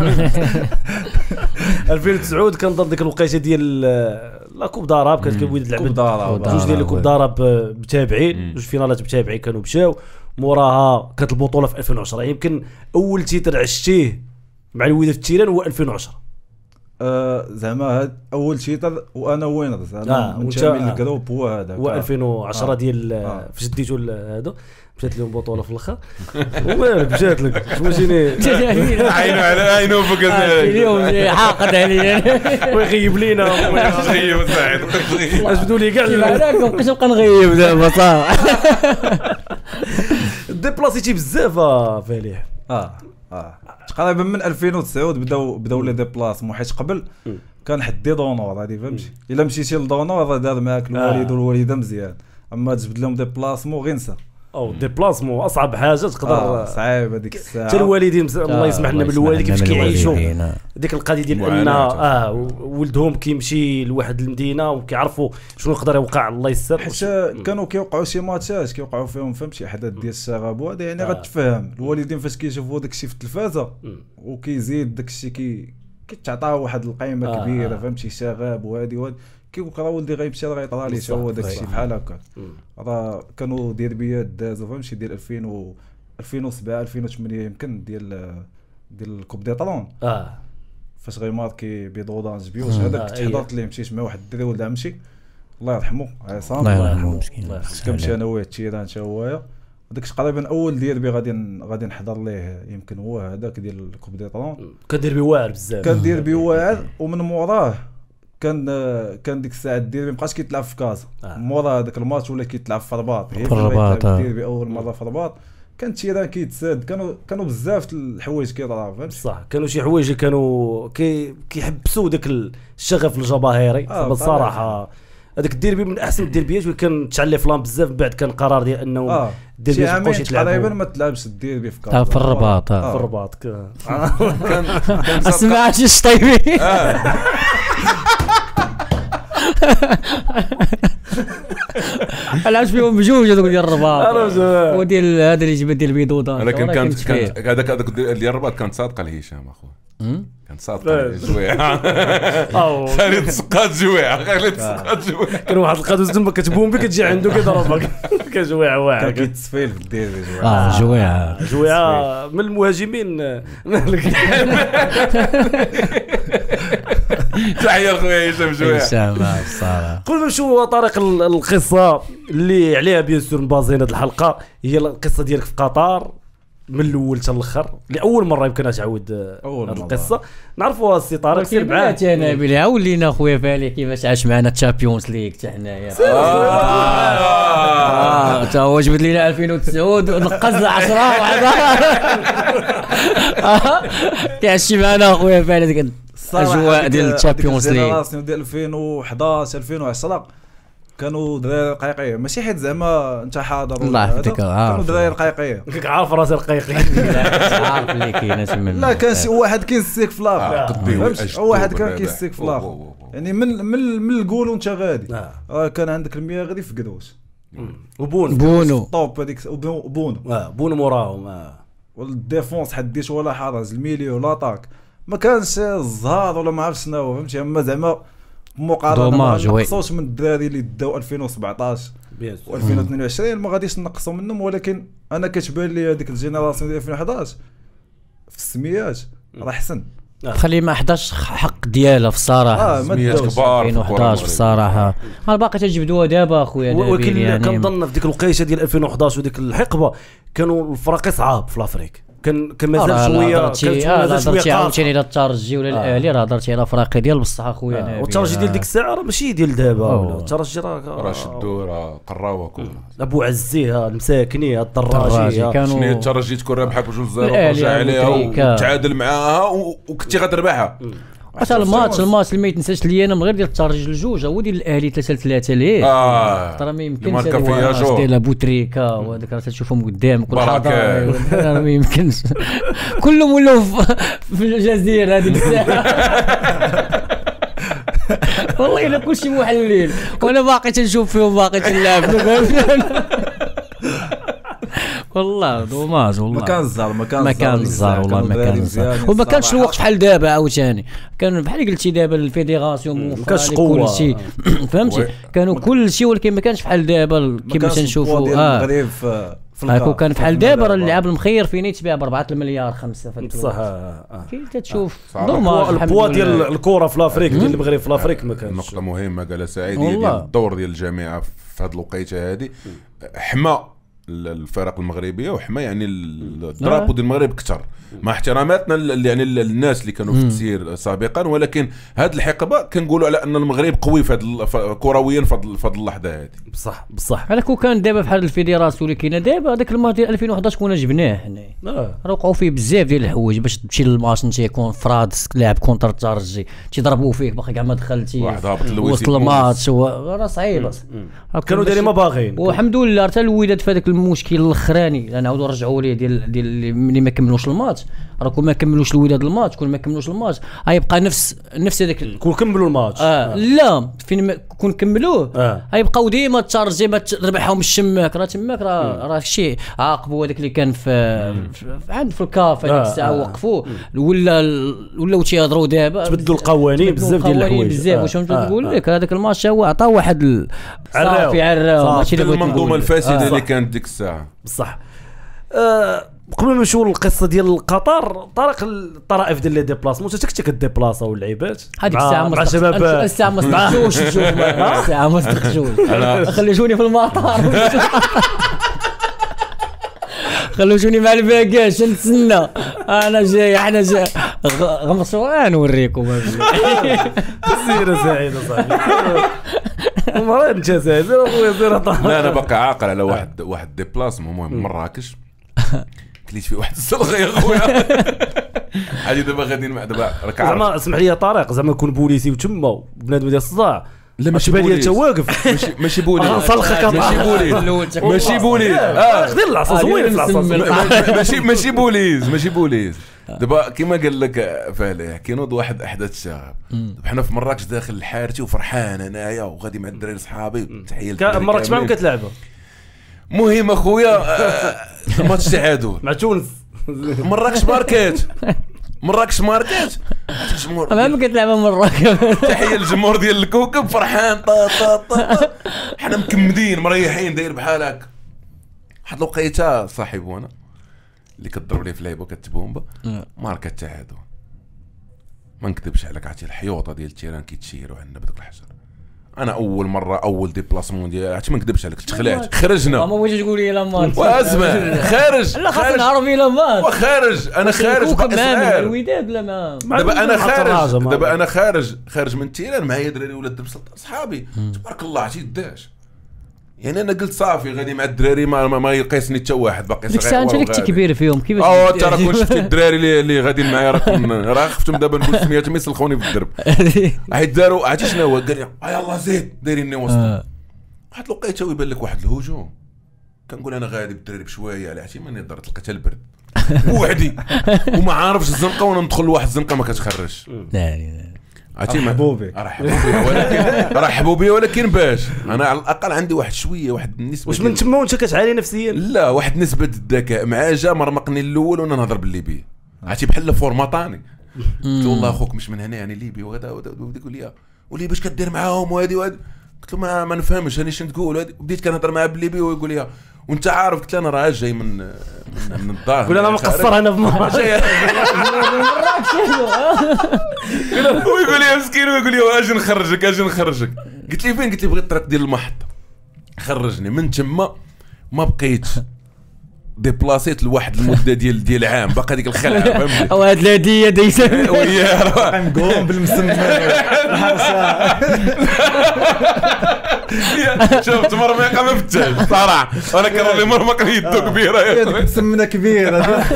2009 كنظن ديك الوقيته ديال لا كوب ضرب كانت كيبغي لعب جوج ديال الكوب ضرب متابعين جوج فينالات متابعين كانوا مشاو موراها كانت البطوله في 2010 يمكن اول تيتر عشتيه مع الوداد في التيران هو 2010 زعما هاد اول تيتر وانا وين انا منتمي للكروب هو هذا هو 2010 ديال فاش ديتو هذا مشات لهم بطوله في الاخر ومالك مشات لك واجيني عينو على عينو فوق اليوم حاقد عليا ويغيب لينا غيب سعيد اش بدو لي كاع عليك مابقيتش نبقى نغيب دابا صافي ديبلاسيتي بزاف فالح تقريبا من 2009 بداو لي ديبلاسمون حيت قبل كان حدي دونور هذه فهمتي الا مشيتي لدونور راه دار معاك الوالد والوالده مزيان اما تجبد لهم ديبلاسمون غير نسى او ديبلاسمون اصعب حاجه تقدر صعيب هذيك الساعه حتى الوالدين الله يسمح لنا بالوالدين كيفاش كيعيشوا ديك القضيه ديال ان ولدهم كيمشي لواحد المدينه وكيعرفوا شنو يقدر يوقع الله يسر حيت كانوا كيوقعوا شي ماتشات كيوقعوا فيهم فهمتي احداث ديال الشغب وهذا يعني غتفهم الوالدين فاش كيشوفوا داك الشيء في التلفازه وكيزيد داك الشيء كيتعطاه واحد القيمه كبيره فهمتي شغاب وهذه كيقول راه ولدي غيمشي راه غيطرى ليه حتى هو داك الشيء بحال هكا راه كانوا ديربيات دازوا فهمتي ديال 2007 2008 يمكن ديال كوب دي طالون فاش غيماركي بيضودانج بيوش هذاك كنت حضرت ليه مشيت مع واحد الدري ولد عمتي الله يرحمه عصام الله يرحمه مسكين كنمشي انا وياه التيران حتى هويا هذاك تقريبا اول ديربي غادي نحضر ليه يمكن هو هذاك ديال كوب دي طالون كان ديربي واعر بزاف كان ديربي واعر ومن موراه كان ديك الساعه الديربي مابقاش كيتلعب في كازا مورا هذاك الماتش ولا كيتلعب في الرباط في الرباط الديربي اول مره في الرباط كان تيران كيتساد كانوا بزاف الحوايج كيطراو فهمت صح كانوا شي حوايج كانوا كيحبسوا داك الشغف الجماهيري بصراحه هذاك الديربي من احسن الديربيات وكان تشعل فلان بزاف من بعد كان قرار ديال انه الديربي مابقاوش يتلعبوا تقريبا ما تلعبش الديربي في كازا في الرباط في الرباط كان اسمع شي شطيبي علاش فيهم بجوج هذوك ديال الرباط وديال هذا اللي جبد ديال البيضودان ولكن كانت هذاك ديال الرباط كانت صادقه لهشام اخويا كانت صادقه جويعه خالد سقات جويعه كان واحد القادوس تما كتبوم بك كتجي عنده كيضربك كجويعه واعر كان كيتصفيل في الديربي جويعه من المهاجمين تحيه خويا هشام جويعه الصراحه قبل ما نمشيو طريق القصه اللي عليها بيان سور مبازين هذه الحلقه هي القصه ديالك في قطر من الاول حتى الاخر لاول مره يمكن تعاود هذه القصه نعرفوا السي طارق سير معاك انا بلي ولينا خويا فالي كيفاش عاش معنا الشامبيونز ليغ حتى حنايا تا هو جبد لينا 2009 نقصنا 10 كيعشي معنا خويا فالي ديك الاجواء ديال الشامبيونز ليغ ديال 2011 2010 كانوا دراري رقيقيه ماشي حيت زعما انت حاضر الله يحفظك كانوا دراري رقيقيه كيك عارف راسي رقيقي عارف اللي كاين تما لا كان شي واحد كيسيك في لاخر واحد كان كيسيك في لاخر يعني من الجول وانت غادي كان عندك المياه غادي في قدوش وبونو طوب هذيك بونو موراهم والديفونس حديش ولا حرز الميليو لاطاك ما كانش الزهار ولا ما عرفت شنو فهمتي اما زعما مقارنه ما نقصوش من الدراري اللي داو 2017 و2022 ما غاديش نقصوا منهم، ولكن انا كتبان لي هذيك الجينيراسيون ديال 2011 في السميات راه حسن. خلي ما 11 حق ديالها في الصراحه. سميات كبار 2011 في الصراحه. انا باقي تجبدوها دابا اخويا. ولكن يعني كنظن في ديك الوقيته ديال 2011 وديك الحقبه كانوا الفرق صعاب في الافريق. كان مازال شويه عاوتاني لا الترجي ولا الاهلي، راه هضرتي على فرق ديال بصح اخويا. والترجي ديال ديك الساعه راه ماشي ديال دابا، ولا الترجي راه شدوا راه قراوه كلها. ابو عزيه المساكني الدراجي كانوا شنو الترجي تكون رابحك ب2-0 ترجع عليها وتعادل معاها وكنتي غتربحها. حتى الماتش اللي ما يتنساش لي انا من غير ديال الترجي ل2 هو ديال الاهلي 3-3 ليه. ترى ما يمكنش ديال بوتريكا وهذاك راه تشوفهم قدام كل حاجه ما يمكنش. كلهم ولاو في الجزيره هذيك الساعه. والله الا كلشي محلل وانا باقي تنشوف فيهم باقي تنلعب. والله دوماج والله ما كان الزار والله ما كان الزار وما كانش الوقت بحال دابا عاوتاني. كانوا بحال قلتي دابا الفيدراسيون ما كانش قوه كلشي فهمتي كانوا كلشي، ولكن ما كانش بحال دابا كيما تنشوفوا. المغرب هاكو كان بحال دابا راه اللعاب المخير فين يتباع ب4 مليار 5 بصح كي تتشوف دوماج البوا ديال الكره في الافريق ديال المغرب في الافريق ما كانش. نقطه مهمه قالها سعيد هي ديال الدور ديال الجامعه في هذه الوقيته هذه. حما الفرق المغربيه وحما يعني الدرابو ديال المغرب كثر مع احتراماتنا يعني الناس اللي كانوا في التسيير سابقا، ولكن هذه الحقبه كنقولوا على ان المغرب قوي كرويا في هذه اللحظه هذه. بصح على كون كان دابا بحال الفيدراسيون اللي كاينه دابا هذاك الماتش ديال 2011 كنا جبناه حنايا. راه وقعوا فيه بزاف ديال الحوايج باش تمشي للماتش انت يكون فراد لاعب كونتر الترجي تيضربوا فيك باقي كاع ما دخلتي وسط الماتش راه صعيب. كانوا دايرين ما باغيين والحمد لله حتى الوداد في هذاك المشكل الاخراني نعاودوا نرجعوا ليه ديال ملي ما كملوش الماتش. راه كون ما كملوش الوداد الماتش كون ما كملوش الماتش غيبقى نفس هذاك كون كملوا الماتش. لا فين كون كملوه غيبقاو ديما الترجي ما تربحهم الشماك. راه تماك راه شي عاقبوا هذاك اللي كان في الكاف هذيك الساعه وقفوه ولاو تيهضروا دابا تبدلوا القوانين بزاف ديال الحوايج بزاف. واش نقول لك هذاك الماتش هو عطى واحد صافي عراو ماشي المنظومه الفاسده اللي كانت ديك الساعه بصح. قبل ما نمشيو للقصه ديال قطر طارق الطرائف ديال لي ديبلاسمون انت كديبلاصا واللعيبات هذيك الساعه مع شباب الساعه ما صدقتوش الساعه ما صدقتوش خليتوني في المطار خلوتوني مع الباكاش نتسنى انا جاي احنا جاي غمصوا نوريكم سير سعيد صاحبي مرة انت سعيد لا انا باقي عاقل على واحد ديبلاسمون المهم مراكش كليت فيه واحد الصلغه يا خويا. هادي دابا غاديين مع دابا راك عارف زعما اسمح لي طارق زعما نكون بوليسي وتما بنادم ديال الصداع لا ماشي بوليس انت واقف ماشي بوليس ماشي بوليس خدي العصا زوين في العصا ماشي بوليس دابا كيما قال لك فالح كينوض واحد احداث الشغب. حنا في مراكش داخل الحارتي وفرحان انايا وغادي مع الدراري صحابي تحيه مراكش معاهم كتلعبوا مهم اخويا الماتش تعادل مع تونس مراكش ماركات الجمهور ما كتلعب مراكش. تحيه للجمهور ديال الكوكب فرحان طا حنا مكمدين مريحين داير بحال هكا. واحد الوقيته صاحب وانا اللي كضرب ليه في لعيبه وكتبومبا ماركه تعادل ما نكذبش عليك عرفتي الحيوطه ديال التيران كيتشيروا عندنا بداك الحجر. انا اول ديبلاسمون ديال عرفتي ما نكذبش عليك تخلعت خرجنا ما بغيتش تقول لي لا ماتش واسمع خارج لا خاصنا نعرف لا ماتش وخارج انا خارج بقى الوداد لا ما دابا انا خارج من التيران معايا دراري ولاد درب سلطان صحابي تبارك الله عرفتي داش يعني انا قلت صافي غادي مع الدراري ما يقيسني حتى واحد باقي صغير. ديك الساعه انت كنت كبير فيهم كيفاش ترى كون شفتي الدراري اللي غاديين معايا راه خفتهم دابا نقول سميتهم يسلخوني في الدرب حيت داروا عرفتي شنو هو قال لي يلاه زيد دايريني وسط واحد الوقيته ويبان لك واحد الهجوم كنقول انا غادي بالدراري بشويه على عرفتي ماني درت لقيت البرد بوحدي وما عارفش الزنقه وانا ندخل لواحد الزنقه ما كتخرجش. لا رحبوا بي ولكن باش انا على الاقل عندي واحد النسبه. واش من تما وانت كتعاني نفسيا؟ لا واحد نسبه الذكاء مع جا مرمقني الاول وانا نهضر بالليبي عرفتي بحال الفورماطاني قلت والله اخوك مش من هنا يعني ليبي وهذا يقول لي ولي باش كدير معاهم وهذه قلت له ما نفهمش هاني شنو تقول. بديت كنهضر معاه بالليبي ويقول لي وانت عارف. قلت له انا راه جاي من الظاهر. قول انا مقصر انا في مره ويقول لي مسكين ويقول لي اجي نخرجك. قلت لي فين؟ قلت لي بغيت الطريق ديال المحطه. خرجني من تما ما بقيتش ديبلاسيت لواحد المده ديال عام باقي ديك الخلعه فهمتي. او هاد الهديه ديسان وياه نقوم بالمسمى شوف تمر ما يقام فتاش صراحه. انا كان لي مر ما كان يدو كبيره مسمنه كبيره.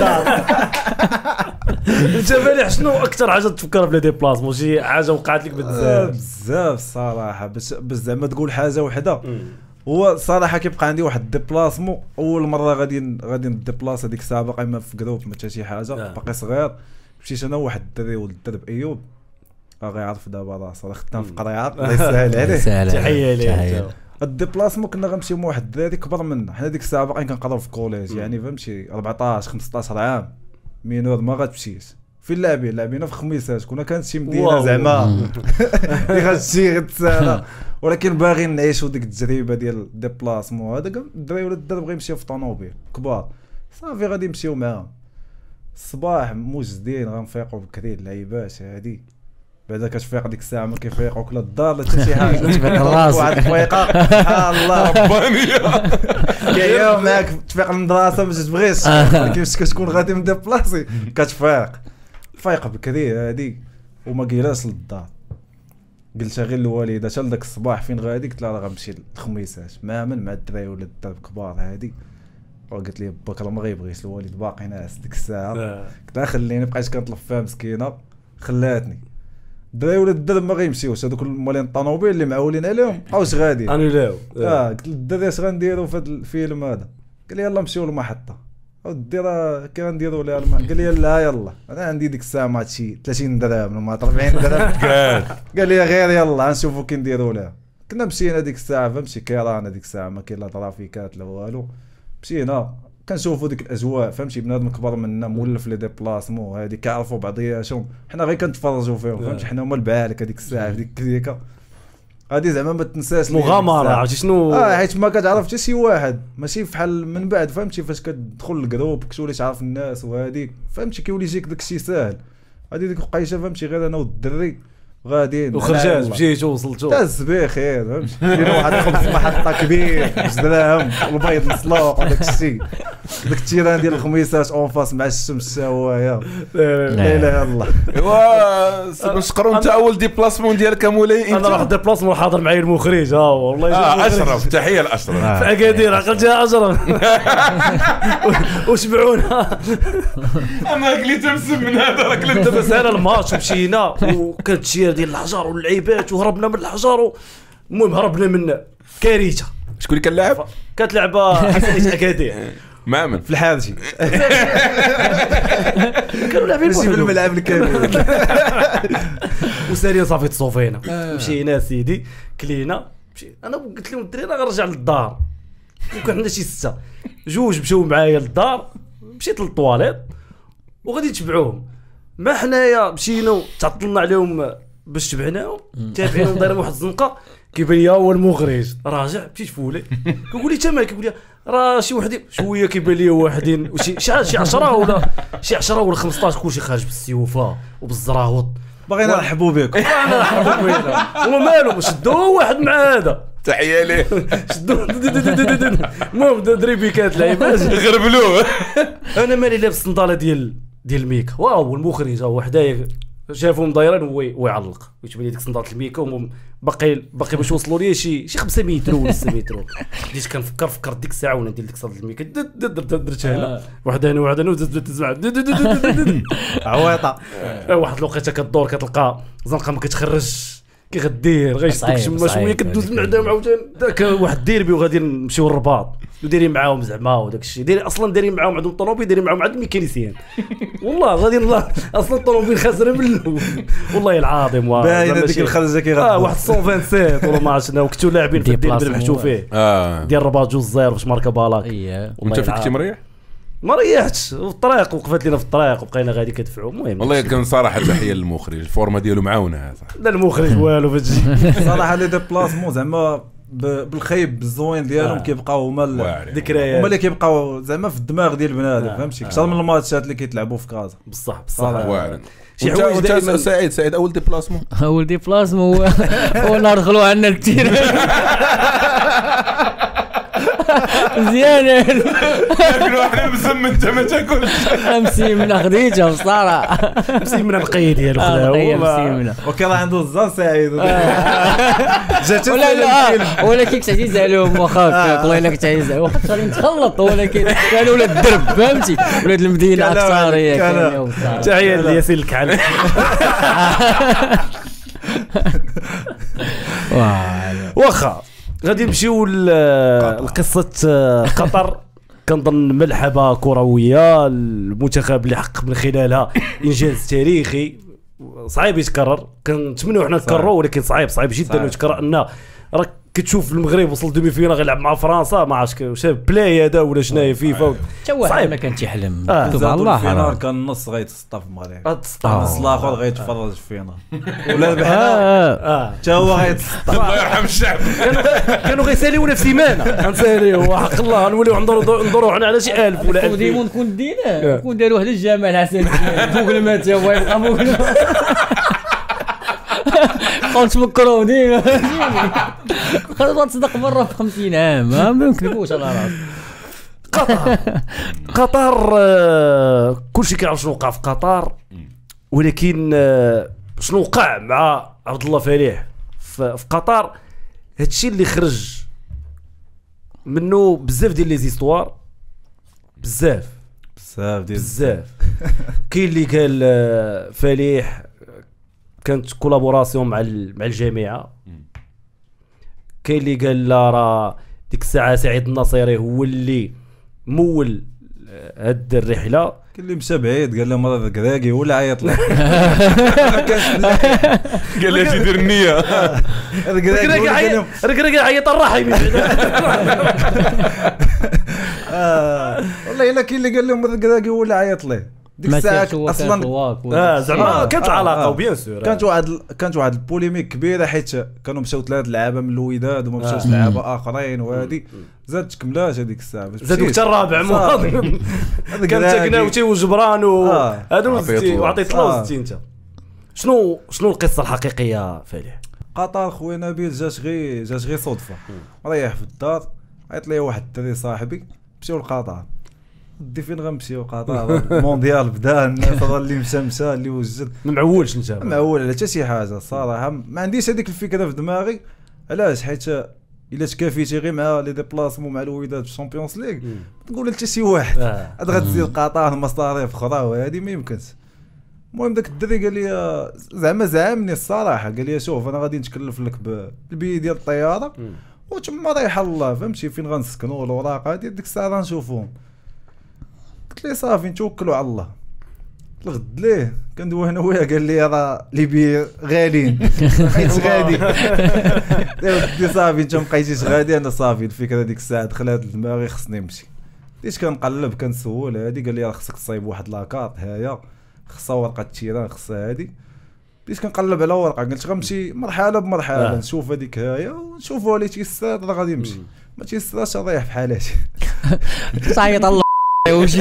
انت مالح شنو اكثر حاجه تفكر بلا ديبلاسمون؟ شي حاجه وقعت لك بزاف الصراحه. بس زعما تقول حاجه وحده. هو صراحه كيبقى عندي واحد الديبلاسمون. اول مره غادي نديبلاس هذيك الساعه باقي ما في جروب ما حتى شي حاجه باقي صغير. مشيت انا واحد الدري ولد الدرب ايوب غيعرف دابا راسو خدام في قريعه الله يسهل عليه. تحيه ليه. الديبلاسمون كنا غنمشيو مع واحد الدراري كبر منا. حنا ديك الساعه باقي كنقراو في كوليج يعني فهمتي 14 15 عام. مينور ما غاتمشيش فين لاعبين في خميسات. كنا كانت شي مدينه زعما اللي غتمشي غتسالى. ولكن باغي نعيشوا ديك التجربه ديال الديبلاسمون. هذاك الدراري ولا الدرب بغا يمشيو في طونوبيل كبار صافي غادي نمشيو معاهم. الصباح موجدين غنفيقوا بكري اللعيبات هادي. بعدا كتفيق ديك الساعه ما كيفيقوك لا الدار لا حتى شي حاجه. تفيق الراس واحد الفيقه سبحان الله ربانيه كيا معاك تفيق المدرسه ما تبغيش. كيفاش كتكون غادي من ديبلاسي كتفيق فايقه بكري هادي وما جيلاش للدار. قلت غير الوالده حتى لذاك الصباح فين غادي؟ قلت لها راه غنمشي للخميسات مع الدراري ولا الدرب كبار هادي. وقالت لي باك راه ما غيبغيش الوالد باقي ناعس ديك الساعه. قلت لها خليني بقيت كنطلب فيها مسكينه خلاتني. الدراري ولا الدرب ما غيمشيوش هذوك المولين الطوموبيل اللي معولين عليهم بقاوش غادي. قلت للدراري اش غنديروا في هذا الفيلم هذا؟ قال لي يلا نمشيو للمحطه. ودي راه كي غنديروا لها قال لي لا يلا انا عندي ديك الساعه مع شي 30 درهم ولا 40 درهم. قال لي غير يلا نشوفوا كي نديروا لها. كنا مشينا ديك الساعه فهمتي كيران هذيك الساعه ما كاين لا ترافيكات لا والو. مشينا كنشوفوا ديك الاجواء فهمتي بنادم كبر منا مولف لي ديبلاسمون هذيك كيعرفوا بعضياتهم. حنا غير كنتفرجوا فيهم فهمتي. حنا هما البعالك هذيك الساعه في ديك الكليكه هادي زعما ما تنساش مغامره عرفتي شنو. حيت ما كتعرف حتى شي واحد ماشي بحال من بعد فهمتي. فاش كتدخل الجروب كتولي تعرف الناس وهادي فهمتي كيولي يجيك داكشي ساهل. هادي ديك وقيته فهمتي غير انا والدري غاديين وخرجات مشيتو وصلتو داز بخير فهمتي. كاين واحد خبز محطه كبير بدراهم والبيض مسلوق وداك الشيء. داك التيران ديال الخميسات اون فاس مع الشمس هوايه لا اله الا الله. ايوا نشكروا انت اول ديبلاسمون ديالك مولاي. انا واحد ديبلاسمون حاضر معايا المخرج والله اشرف تحيه لاشرف في اكادير عقلتها اشرف وشبعونا. انا قلت مسم من هذا راك دابا سالا الماتش مشينا وكانت التشير ديال الحجر واللعيبات وهربنا من الحجر. المهم هربنا من كارثه. شكون اللي كان لاعب؟ كانت لعبه حسنيه اكادير مامن في الحارجي كانوا لاعبين في الملعب الكامل. وسالين صافي تصوفينا. مشينا سيدي كلينا انا قلت لهم الدراري راه غنرجع للدار. وكان عندنا شي 6 جوج مشاو معايا للدار. مشيت للطواليت وغادي تبعوهم ما حنايا. مشينا تعطلنا عليهم باش تبعناهم تابعينهم دايرين واحد الزنقه. كيبان لي هو المخرج راجع مشيت فولي كيقول لي تما كيقول لي راه شي وحدين شويه كيبان لي وحدين وشي شي 10 ولا شي 10 ولا 15 كلشي خارج بالسيوفه وبالزراوط. باغينا نرحبوا بكم. انا نرحبوا بكم وما مالو شدوا واحد مع هذا تحيه ليه. شدوا المهم دريبي كانت لعيبات غربلوه. انا مالي لابس الصنداله ديال الميكا. واو المخرج هو حدايا شافهم دايرين ويعلق ويتبان لي ديك صنداله الميكا. باقي باش وصلوا لي شي 5 متر ولا 6 متر. بديت كنفكر ديك الساعه وانا ندير ديك صنداله الميكا درت هنا واحد هنا تسمع عويطه. واحد الوقيته كدور كتلقى زنقه ما كتخرجش كي غدير غيشدك شويه كدوز من عندهم عاوتاني. داك واحد الديربي وغادي نمشيو للرباط ودايرين معاهم زعما وداك الشيء دايرين اصلا دايرين معاهم عندهم طوموبيل دايرين معاهم عند الميكانيسيان. والله غادي الله اصلا الطوموبيل خاسره من الاول والله العظيم. باينه ديك الخرجه كيغطوا واحد 127 ولا ما عرفتش وكنتو لاعبين في الديربي ربحتو فيه. ديال الرباط 2-0 باش ماركا بالاك. وانت فيك مريح ما ريحتش في الطريق، وقفت لنا في الطريق وبقينا غادي كدفعوا. المهم والله كان صراحه تحيه للمخرج، الفورمه ديالو معاونه صح. لا المخرج والو فهادشي صراحه لي ديبلاسمون زعما بالخيب بالزوين ديالهم كيبقاو هما الذكريات، هما اللي كيبقاو زعما في الدماغ ديال بنادم فهمتي، اكثر من الماتشات اللي كيتلعبوا في كازا. بصح واعر. شي حوايج دائما. سعيد اول ديبلاسمون هو نهار دخلوا عندنا التير مزيان ياكلوا احنا مسمن انت ما تاكلش. مسيمنا خديتها بصراحه، مسيمنا القيه ديالو خداها وكان عنده الزان سعيد جات ولكن كنت عزيز عليهم واخا والله الا كنت عزيز عليهم واخا غادي نتخلط، ولكن كانوا ولاد الدرب فهمتي، ولاد المدينه اكثر. هي تحيه لياسين الكعل. واخا غادي نمشيو لقصه قطر. كنظن ملحمه كرويه، المنتخب اللي حقق من خلالها انجاز تاريخي صعيب يتكرر. كنتمنوا حنا نكرروا، ولكن صعيب جدا يتكرر. ان راك كتشوف المغرب وصل دومي فينا غيلعب مع فرنسا، ما عرفتش واش بلاي هذا ولا شناهي فيفا. حتى واحد ما كان تيحلم سبحان الله. كان النص غيتسطى في المغرب، النص الاخر غيتفرج فينا ولا بحنا حتى هو غيتسطى. الله يرحم الشعب. كانوا غيساليونا في سيمانه غنساليو حق الله، نوليو ندوروا حنا على شي 1000 ولا 2000. ديما نكون دينا نكون داروا واحد الجمال حسن فوق المات هو يبقى فوق قلت بكرو ديما خلص تصدق مره في 50 عام ما نكذبوش على راسي. قطر كلشي كيعرف شنو وقع في قطر، ولكن شنو وقع مع عبد الله فالح في قطر هادشي اللي خرج منه بزاف ديال لي زيستوار. بزاف كاين اللي قال فالح كانت كولابوراسيون مع الجامعه، كاين اللي قال لا راه ديك الساعه سعيد الناصيري هو اللي مول هاد الرحله، كاين اللي مشى بعيد قال لهم هذا كراكي ولا عيط له قال لي اش يدير النيه هذا كراكي عيط الرحيم. والله الا كاين اللي قال لهم هذا كراكي ولا عيط له ديك الساعه اصلا. زعما كانت علاقه وبيان سور كانت واحد البوليميك كبيره، حيت كانوا مشاو 3 لعابه من الوداد وما مشاوش لعابه اخرين، وهذه زادت تكملاش هذيك الساعه زادوا حتى الرابع كان تاكناوتي وجبران وهادو وعطيت له 60. انت شنو القصه الحقيقيه فالح؟ قطر خويا نبيل جات غير صدفه. ريح في الدار عيط لي واحد الدري صاحبي مشيو لقطر. دي فين غنمشيو قطر المونديال بدا، الناس اللي مشى اللي وجد ما معولش انت معول على حتى شي حاجه الصراحه. ما عنديش هذيك الفكره في دماغي. علاش؟ حيت الا تكافيتي غير مع لي ديبلاسمون مع الوداد في الشامبيونز ليغ تقول حتى شي واحد عاد غتزيد قطر مصاريف اخرى وهذه ما يمكنش. المهم داك الدري قال لي زعما زعمني الصراحه، قال لي شوف انا غادي نتكلف لك بالبي ديال الطياره وتما رايح الله فهمتي فين غنسكنوا الوراق هذه ديك الساعه غنشوفوهم. قلت لي صافي نتوكلوا على الله. الغد ليه كندوي انا وياه قال لي راه ليبي غاليين بقيتش غادي. قلت صافي انت مابقيتيش غادي. انا صافي الفكره ديك الساعه دخلت لدماغي خصني نمشي. بديت كنقلب كنسول هادي قال لي راه خصك تصايب واحد لاكارت هيا خصها ورقه التيران خصها هادي. بديت كنقلب على ورقه قلت غنمشي مرحله بمرحله نشوف هذيك هيا ونشوفوا اللي تيسر راه غادي نمشي، ما تيسرش رايح في حالاتي. صايط الله وش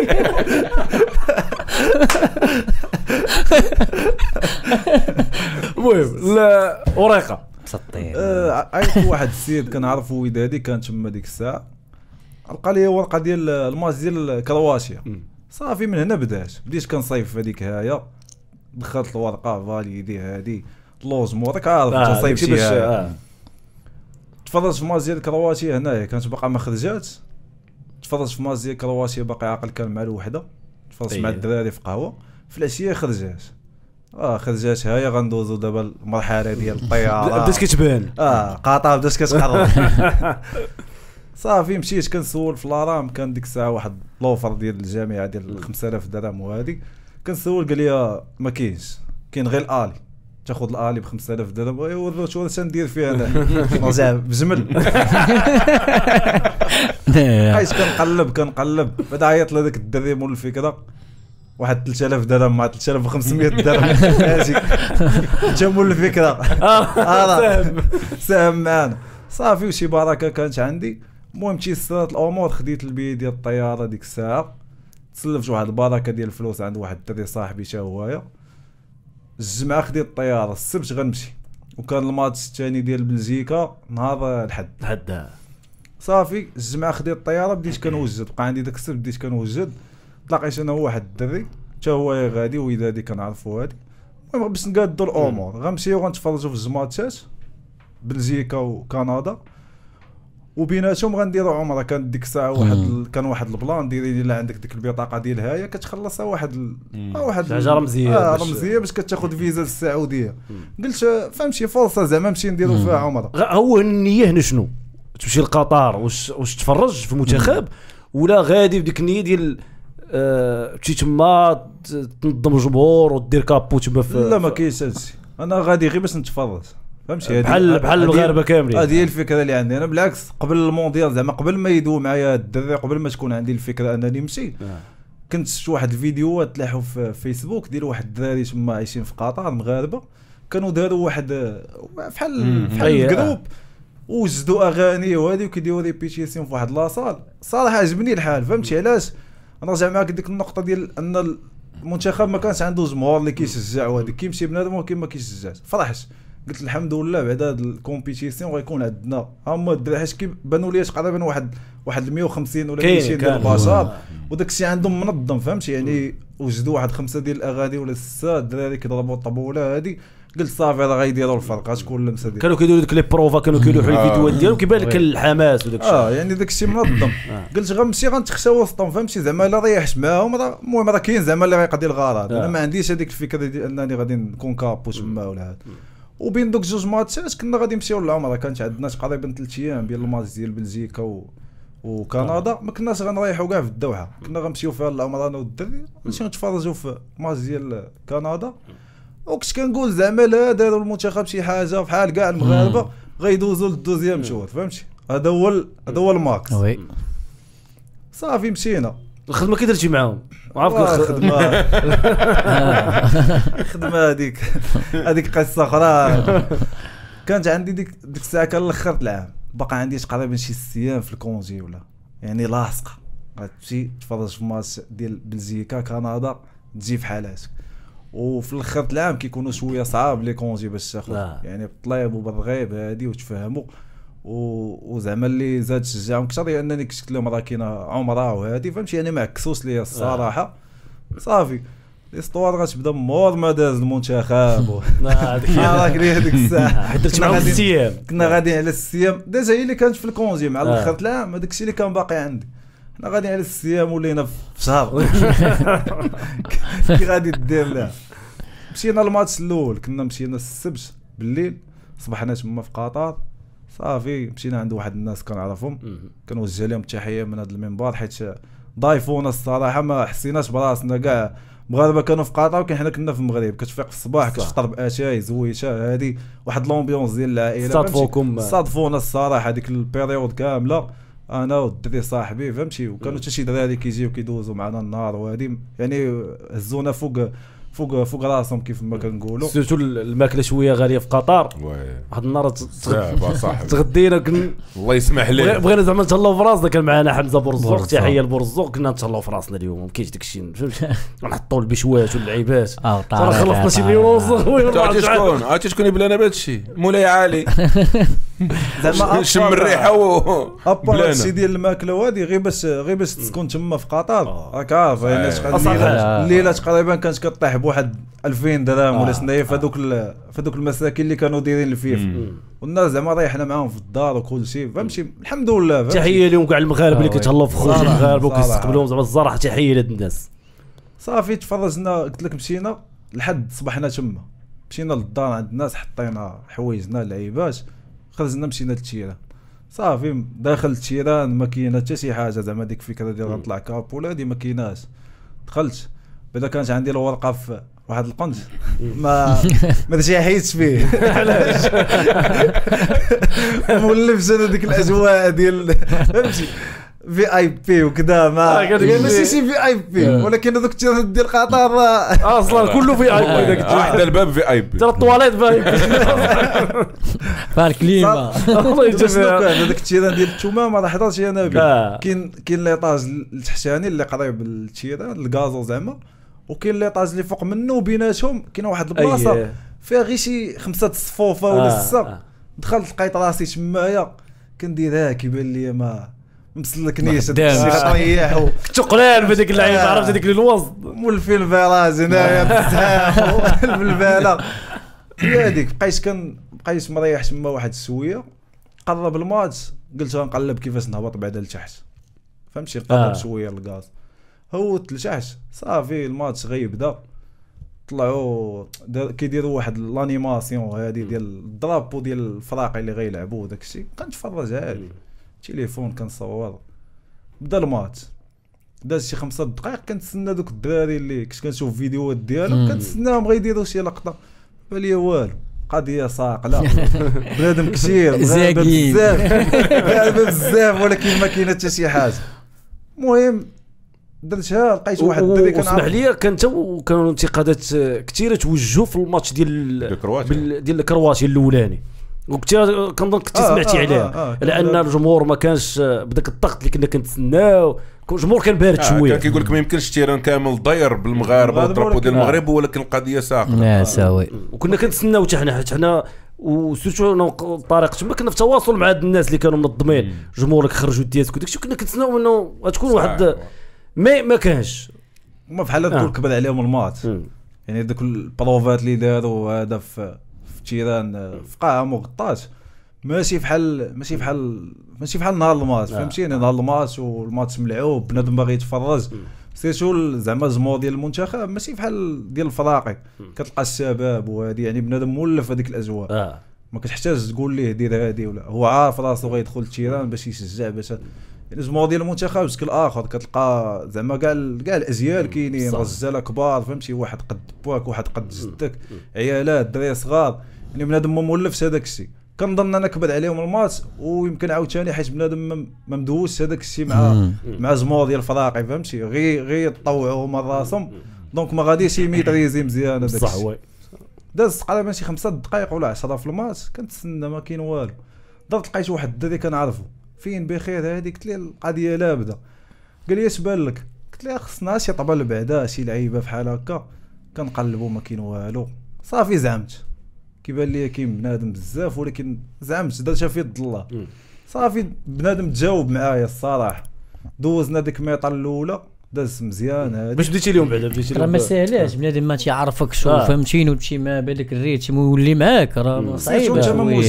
المهم لا ورقه مسطين. عيط واحد السيد كنعرفو ودادي كان تما ديك الساعه، لقى لي ورقه ديال الماتش ديال كرواتيا. صافي من هنا بديت كنصيف في هذيك هايا، دخلت الورقه فاليدي هادي لوزمو راك عارف تصيف شي تفرجت في الماتش ديال كرواتيا هنايا كانت باقا ما خرجات. تفرجت في ماتش ديال كرواتيا باقي عاقل كان مع الوحده. تفرجت مع الدراري في قهوه في العشيه خرجات. خرجات هايا غندوزو دابا المرحله ديال الطياره بدات كتبان قاطعه بدات كتقرب. صافي مشيت كنسول في لارام. كان ديك الساعه واحد لوفر ديال الجامعه ديال 5000 درهم وهادي كنسول قال لي ما كاينش، كاين غير الالي. تاخذ الالي ب 5000 درهم ويوروا شو ندير فيها انا نرجع بجمل عايش كنقلب بدا عيط لهذاك الدري مول الفكره واحد 3000 درهم مع 3500 درهم ماشي جا مول الفكره ساهم معانا صافي وشي بركه كانت عندي. المهم تيسرات الامور خديت البي ديال الطياره ديك الساعه تسلفت واحد البركه ديال الفلوس عند واحد الدري صاحبي تا هوايا. الجمعه خديت الطياره السبت غنمشي وكان الماتش الثاني ديال بلجيكا نهار الحد صافي. الجمعه خديت الطياره بديت كنوجد بقى عندي داك السبت بديت كنوجد تلاقيت انا واحد الدري تا هو غادي وولادي كنعرفوا هادي. المهم باش نقادوا الامور غنمشيو غنتفرجوا في الجماتشات بلجيكا وكندا وبيناتهم غنديروا عمره. كانت ديك الساعه كان واحد البلان ديري الا عندك ديك البطاقه ديال هايا كتخلصها واحد حاجه رمزيه رمزيه باش كتاخذ فيزا للسعوديه. قلت فهمتي فرصه زعما نمشي نديروا فيها عمره. هو النيه هنا شنو تمشي لقطر واش تفرج في المنتخب ولا غادي بديك النيه ديال تمشي تما تنظم جمهور ودير كابو تما لا ما كاينش هادشي انا غادي غير باش نتفرج فهمتي بحال المغاربه كاملين. هذه هي الفكره اللي عندي انا. بالعكس قبل المونديال زعما قبل ما يدوي معايا الدري قبل ما تكون عندي الفكره انني نمشي كنت شفت واحد الفيديوهات تلاحوا في فيسبوك ديال واحد الدراري تما عايشين في قطر مغاربه كانوا داروا واحد بحال الجروب وجدوا اغاني وهذه وكيديروا ريبيتيسيون في واحد لاصال. صراحه عجبني الحال فهمتي علاش. نرجع معاك ديك النقطه ديال ان المنتخب ما كانش عنده جمهور اللي كيشجع وهذا كيمشي بنادم وكيما ما كيشجعش. فرحت قلت الحمد لله بعد هذا الكومبيتيسيون غيكون عندنا هما الدراري حيت كيبانوا لي تقريبا واحد 150 ولا 200 ديال البشر وداك الشيء عندهم منظم فهمتي يعني وجدوا واحد 5 ديال الاغاني ولا 6 الدراري كيضربوا الطبوله هذه. قلت صافي راه غيديروا الفرق غتكون لمسه ديال كانوا كيديروا ديك لي بروفا كانوا كيلوحوا الفيديوهات ديالهم كيبان لك الحماس وداك الشيء يعني داك الشيء منظم. قلت غنمشي غنتخشى وسطهم فهمتي زعما الا ريحت معاهم المهم راه كاين زعما اللي غيقضي الغرض. انا ما عنديش هذيك الفكره ديال انني غادي نكون كابو تما ولا هذا. وبين دوك جوج ماتشات كنا غادي نمشيو للعمره. كانت عندنا تقريبا 3 ايام بين الماتش ديال بلجيكا وكندا ما كناش غنريحوا كاع في الدوحه كنا غنمشيو فيها للعمره انا والدري نمشيو نتفرجوا في الماتش ديال كندا. وكنت كنقول زعما لا داروا المنتخب شي حاجه بحال كاع المغاربه غيدوزوا للدوزيام شوط فهمتي. هذا هو الماكس. صافي مشينا الخدمه كي درتي معاهم عارفك الخدمه هذيك قصه اخرى. كانت عندي ديك الساعه كان الاخر العام باقي عندي تقريبا شي 6 ايام في الكونجي ولا يعني لاصقه غتمشي تفرج في ماتش ديال بلجيكا كندا تجي في حالاتك. وفي الاخر العام كيكونوا شويه صعاب لي كونجي باش تاخذ يعني بالطليب وبالرغيب هادي وتفهموا وزعما اللي زاد شجعهم اكثر لانني كنت لهم راه كاينه عمره وهادي فهمتي يعني ما عكسوش ليا الصراحه. صافي الاستوار غتبدا مور ما داز المنتخب راك لي هذيك الساعه حيت درت معاهم 6 ايام كنا غاديين على 6 ايام ديجا هي اللي كانت في الكونجي مع الاخر العام هذاك الشيء اللي كان باقي عندي. حنا غاديين على 6 ايام ولينا في شهر كي غادي دير لها. مشينا الماتش الاول كنا مشينا السبت بالليل صبحنا تما في قطر. صافي مشينا عند واحد الناس كنعرفهم كنوجه لهم التحيه من هذا المنبر حيت ضايفونا الصراحه ما حسيناش براسنا كاع مغاربه كانوا في قطر وكاين حنا كنا في المغرب. كتفيق الصباح كتفطر باتاي زويشه هذه واحد لومبيونس ديال العائله صادفونا الصراحه هذيك البيريود كامله انا والدري صاحبي فهمتي. وكانوا حتى شي دراري كيجيو كيدوزوا معنا النهار وهذه يعني هزونا فوق راسهم كيف ما كنقولوا. سيرتو الماكله شويه غاليه في قطر. واحد النهار تغدينا الله يسمح ليه بغينا زعما نتهلاو في راسنا. كان معنا حمزه بورزوق تحيه لبورزوق كنا نتهلاو في راسنا اليوم ما كاينش داكشي فهمتي نحطوا البشوات واللعيبات راه خلصنا شي مليون ونص. عرفتي شكون يبلانا بهذا الشيء مولاي علي زعما شم الريحه ابار هادشي ديال الماكله وهادي غير باش تسكن تما في قطر راك عارف الليله تقريبا كانت كطيح بواحد 2000 درهم ولا سنايه فهذوك المساكين اللي كانوا دايرين الفيف والناس زعما رايحنا معاهم في الدار وكل شيء فهمتي الحمد لله. تحيه لهم كاع المغاربه اللي كيتهلاو في خوت المغاربه وكيستقبلوهم زعما الصراحه تحيه لهاد الناس. صافي تفرجنا قلت لك مشينا لحد صبحنا تما مشينا للدار عند الناس حطينا حوايجنا اللعيبات خرجنا مشينا للتيران. صافي داخل التيران ما كاينه حتى شي حاجه زعما ديك الفكره ديال غنطلع كاب ولا هادي ما كايناش. دخلت بعدا كانت عندي الورقه في واحد القنت ما داش حيت فيه علاش مولف انا ديك الاجواء ديال فهمتي في اي بي وكذا ما ماشي في اي بي ولكن هذوك التيرات ديال قطر اصلا كله في اي بي داك واحد الباب في اي بي ترى الطواليت في اي بي فالكليما الله يجزاك هذاك التيران ديال التومه ما حضرتش انا كاين ليطاج التحتاني اللي قريب للتيران الغازو زعما وكاين ليطاج اللي فوق منه وبيناتهم كاين واحد البلاصه فيها غير شي 5 صفوفه ولا 6 دخلت لقيت راسي تمايا كنديرها كيبان لي ما مسلكنيش طيح كنت قلال بهذيك اللعيبه عرفت هذيك الوسط مولفين الفراج هنايا بزاف بالباله هذيك بقيت مريح تما واحد السويه قرب الماتش قلت غنقلب كيفاش نهبط بعدا لتحت فهمتي نقرب شويه الغاز هوت لتحت صافي الماتش غيبدا طلعوا كيديروا واحد لانيماسيون هذه ديال الدرابو ديال الفراقي اللي غيلعبوا داكشي كنتفرج عادي تليفون كنصور بدا الماتش داز شي 5 دقائق كنتسنى دوك الدراري اللي كنت كنشوف فيديوهات ديالهم كنتسناهم غيديروا شي لقطه بالي والو قضيه صاقله بنادم كثير بزاف ولكن ما كاينه حتى شي حاجه المهم درتها لقيت واحد الدري كان اسمح لي كانوا انتقادات كثيره توجهوا في الماتش ديال كرواتيا الاولاني وكثير كنظن كنت سمعتي عليها لان الجمهور ما كانش بداك الضغط اللي كنا كنتسناو الجمهور كان بارد شويه كان كيقول لك ما يمكنش التيران كامل ضير بالمغاربه والطرابو ديال المغرب ولكن القضيه ساقطه ساوي وكنا كنتسناو حتى حنا وسيرتو طارق تما كنا في تواصل مع هاد الناس اللي كانوا منظمين جمهورك خرجوا ديالك وداكشي كنا كنتسناو انه غتكون واحد ما كانش هما بحال هكا كبر عليهم الماتش يعني دوك البروفات اللي داروا هذا في تيران في قاعه مغطاه ماشي بحال نهار الماتش فهمتيني نهار الماتش والماتش ملعوب بنادم باغي يتفرج سيرتو زعما الجمهور ديال المنتخب ماشي بحال ديال الفراقي كتلقى الشباب وهذه يعني بنادم مولف هذيك الاجواء ما كتحتاج تقول ليه دير هذه ولا هو عارف راسو غيدخل التيران باش يشجع باش الجمهور ديال المنتخب بشكل اخر كتلقى زعما كاع الاجيال كاينين رجاله كبار فهمتي واحد قد باك واحد قد جدك عيالات دراري صغار يعني بنادم ما مولفش هذاك الشيء كنظن انا كبد عليهم الماتش ويمكن عاوتاني حيت بنادم ما مدوزش هذاك الشيء مع الجمهور ديال الفراقي فهمتي غير يطوعوا من راسهم دونك ما غاديش يميتريزي مزيان هذاك الشيء داز تقريبا شي 5 دقائق ولا 10 في الماتش كنتسنى ما كاين والو درت لقيت واحد الدري كنعرفو فين بخير هذه قلت ليه القضيه لابده قال لي اش بان لك قلت ليه خصنا شي طبل بعدا شي لعيبه بحال هكا كنقلبوا ما كاين والو صافي زعمت كيبان لي كاين بنادم بزاف ولكن زعمت درتها في يد الله صافي بنادم تجاوب معايا الصراحه دوزنا ديك الميطال الاولى داز مزيان هذه باش بديتي اليوم بعدا بديتي راه ما ساهلاش بنادم ما تيعرفكش فهمتيني وتمشي ما بهذاك الريت يولي معاك راه صعيبه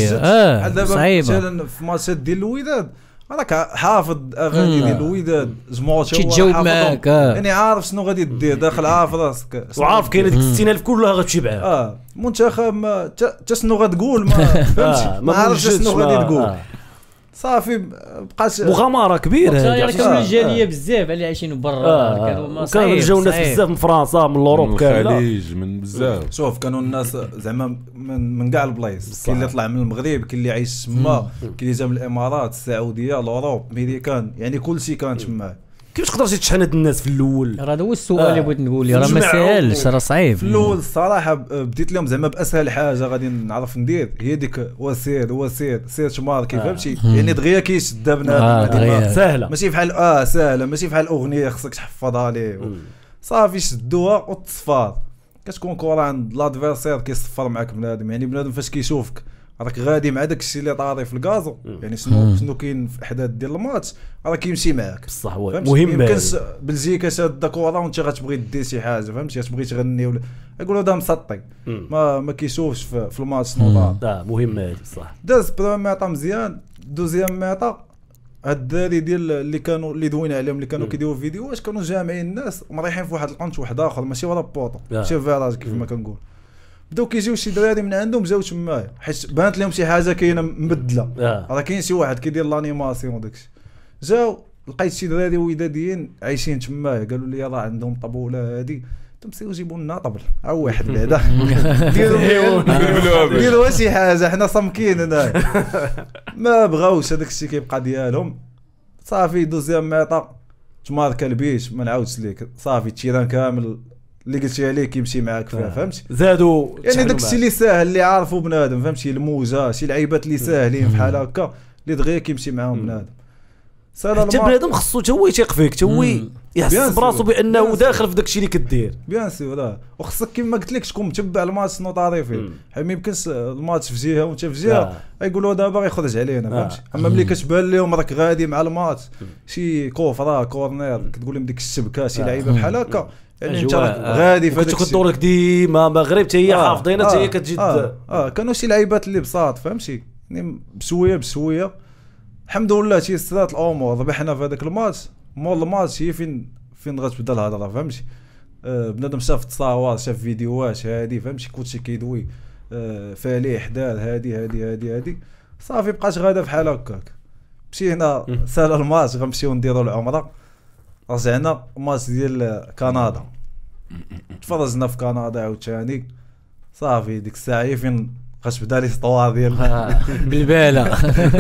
صعيبه مثلا في ماتشات ديال الوداد راك حافظ اغاني ديال الوداد جمهور تجاوب معاك يعني عارف شنو غادي دير داخل عارف راسك وعارف كاين ديك 60000 كلها غتمشي معاها المنتخب حتى شنو غتقول ما فهمتش ما عارفش شنو غادي تقول صافي بقات مغامره كبيره كانوا الجاليه بزاف اللي عايشين برا كانوا جاو ناس بزاف من فرنسا من اوروب كامله الخليج من بزاف شوف كانوا الناس زعما من كاع البلايص كاين اللي طلع من المغرب كاين اللي عايش تما كاين اللي جا من الامارات السعوديه الاوروب امريكان يعني كلشي كان تما كيفاش قدرتي تشحن هاد الناس في الاول راه هذا هو السؤال اللي بغيت نقول راه ما ساهلش راه صعيب في الاول الصراحه بديت لهم زعما باسهل حاجه غادي نعرف ندير هي ديك سير شمار كيف فهمتي يعني دغيا كيشد بنادم سهله ماشي بحال سهله ماشي بحال اغنيه خصك تحفظها ليه صافي شدوها وتصفار كتكون كره عند لادفيرسير كيصفر معاك بنادم يعني بنادم فاش كيشوفك راك غادي مع داك الشيء اللي طاري في الكازو يعني شنو كاين في احداث ديال الماتش راه كيمشي معاك بصح هو مهم يمكنش بلجيكا شاده كره وانت غتبغي دير شي حاجه فهمتي غتبغي تغني ولا يقولوا دا مسطي ما كيشوفش في الماتش شنو طار مهم هذا بصح داز بروميير ميطا مزيان دوزيام ميطا هاد الدراري ديال اللي دوينا عليهم اللي كانوا كيديروا فيديوهات كانوا جامعين الناس ومريحين في واحد القنت واحد اخر ماشي ورا بوطو ماشي فيراج كيف ما كنقول بداو كيجيو شي دراري من عندهم جاو تمايا حيت بانت لهم شي حاجه كاينه مبدله راه كاين شي واحد كيدير لانيماسيون وداكشي جاو لقيت شي دراري وداديين عايشين تمايا قالوا لي راه عندهم طبوله هادي تمسيو جيبوا لنا طبل او واحد بعدا ديروا شي حاجه حنا صامكين هنا ما بغاوش هذاك الشيء كيبقى ديالهم صافي دوزيام ميطا تماركا البيش ما نعاودش ليك صافي التيران كامل اللي قلتي عليه كيمشي معاك فيها فهمتي زادوا يعني داك الشيء اللي ساهل اللي عارفوا بنادم فهمتي الموجه شي لعيبات اللي ساهلين بحال هكا اللي دغيا كيمشي معاهم بنادم حتى بنادم خصو تا هو يثيق فيك تا هو يحس براسو بانه داخل في داك الشيء اللي كدير بيان سور لا وخصك كيما قلت لك تكون متبع الماتش نوطاري فيه حيت ما يمكنش الماتش في جهه وانت في جهه يقولوا دابا غيخرج علينا فهمتي اما ملي كتبان لهم راك غادي مع الماتش شي كوفرا كورنير كتقول لهم ديك الشبكه شي لعيبه بحال هكا يعني انت غادي في هذاك الشيء كدور لك ديما مغرب حتى هي حافظينها حتى هي كتجي كانوا شي لعيبات اللي بساط فهمتي يعني بشويه الحمد لله تيسرات الامور ربحنا في هذاك الماتش مول الماتش هي فين غتبدا الهضره فهمتي بنادم شاف تصاور شاف فيديوهات هادي فهمتي كلشي كيدوي فالح دار هادي صافي بقات غاده بحال هكاك مشينا سال الماتش غنمشيو نديرو العمره رجعنا الماتش ديال كندا تفرجنا في كندا عاوتاني صافي ديك الساعه هي فين غتبدا لي سطوار ديال بالباله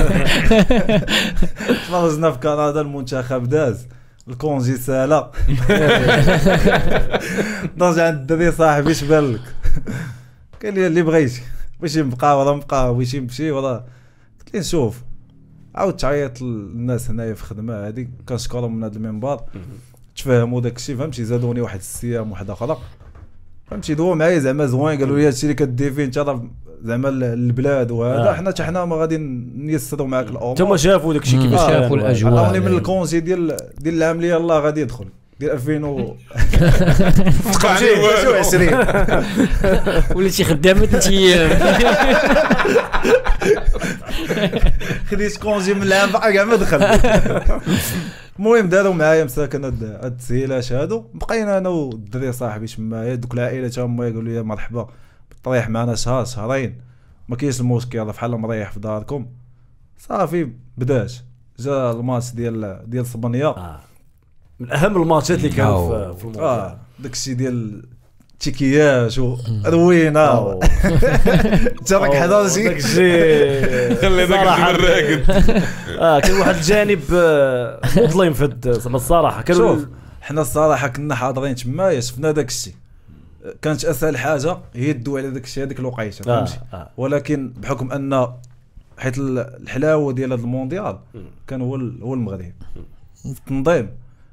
تفرجنا في كندا المنتخب داز الكونجي سالا نرجع عند الدري صاحبي اش بان لك قال لي اللي بغيتي باش نبقى ولا نبقى باش نمشي ولا قلت لي نشوف عاود تعيط للناس هنايا في الخدمه هذه كنشكرهم من هذا المنبر تفاهموا داك الشيء فهمتي زادوني واحد السيام واحده اخرى فهمتي دوا معايا زعما زوين قالوا لي هادشي اللي كدير فيه انت راه زعما البلاد وهذا حنا ما غادي نيسروا معاك الامور انتما شافوا داك الشيء كيفاش شافوا الاجواء عطاوني من الكونسي ديال العمليه يلاه غادي يدخل ديال 2020 وليتي خدامه 3 ايام خديت كونجي من العام باقي كاع ما دخل المهم داروا معايا مساكن هاد التسهيلات هادو بقينا انا والدري صاحبي تمايا دوك العائله تا هما يقولوا لي مرحبا طريح معنا شهرين ما كاينش المشكل بحال مريح في داركم صافي بدات جا الماتش ديال اسبانيا من اهم الماتشات اللي كانوا في المونديال داكشي ديال تيكياش وروينا انت راك حضرتي داكشي خلي داك الراقد كان واحد الجانب مظلم في الصراحه شوف حنا الصراحه كنا حاضرين تمايا شفنا داكشي كانت اسهل حاجه هي الدو على داكشي هذيك الوقيته فهمتي ولكن بحكم ان حيت الحلاوه ديال هذا المونديال كان هو المغرب التنظيم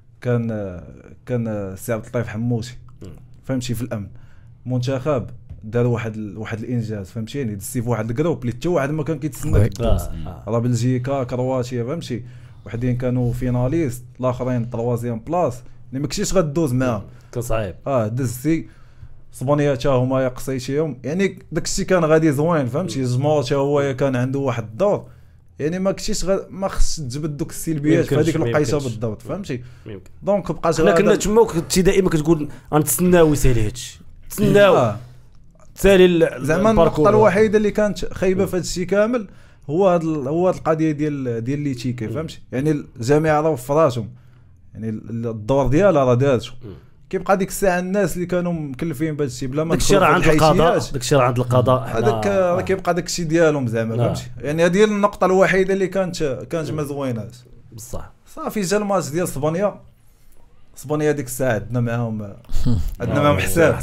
كان السي عبد اللطيف حموسي فهمتي في الامن منتخب دار واحد الانجاز فهمتيني دزتي في واحد الجروب اللي حتى واحد ما كان كيتسنى راه بلجيكا كرواتيا فهمتي وحدين كانوا فيناليست الاخرين طروازيام بلاص اللي ما كنتيش غدوز معاهم كان صعيب دزتي اسبانيا تا هما قصيتيهم يعني داكشي كان غادي زوين فهمتي الجمهور تا هو كان عنده واحد الدور يعني ما كنتيش ما خصش تجبد دوك السلبيات في هذيك الوقيته بالضبط فهمتي دونك بقات انا كنا تما وكنتي دائما كتقول غنتسناو يسالي هادشي تسناو تسالي زعما النقطه الوحيده اللي كانت خايبه في هادشي كامل هو القضيه ديال لي تيكي فهمتي يعني الجميع راهو في راسهم يعني الدور ديالها راه دارتو كيبقى ديك الساعه الناس اللي كانوا مكلفين بهذا الشيء بلا ما داكشي راه عند القضاء داكشي راه عند القضاء هذاك راه كيبقى داكشي ديالهم زعما فهمتي يعني هذه النقطه الوحيده اللي كانت ما زويناش بصح صافي جا الماتش ديال اسبانيا ديك الساعه عندنا معاهم حساب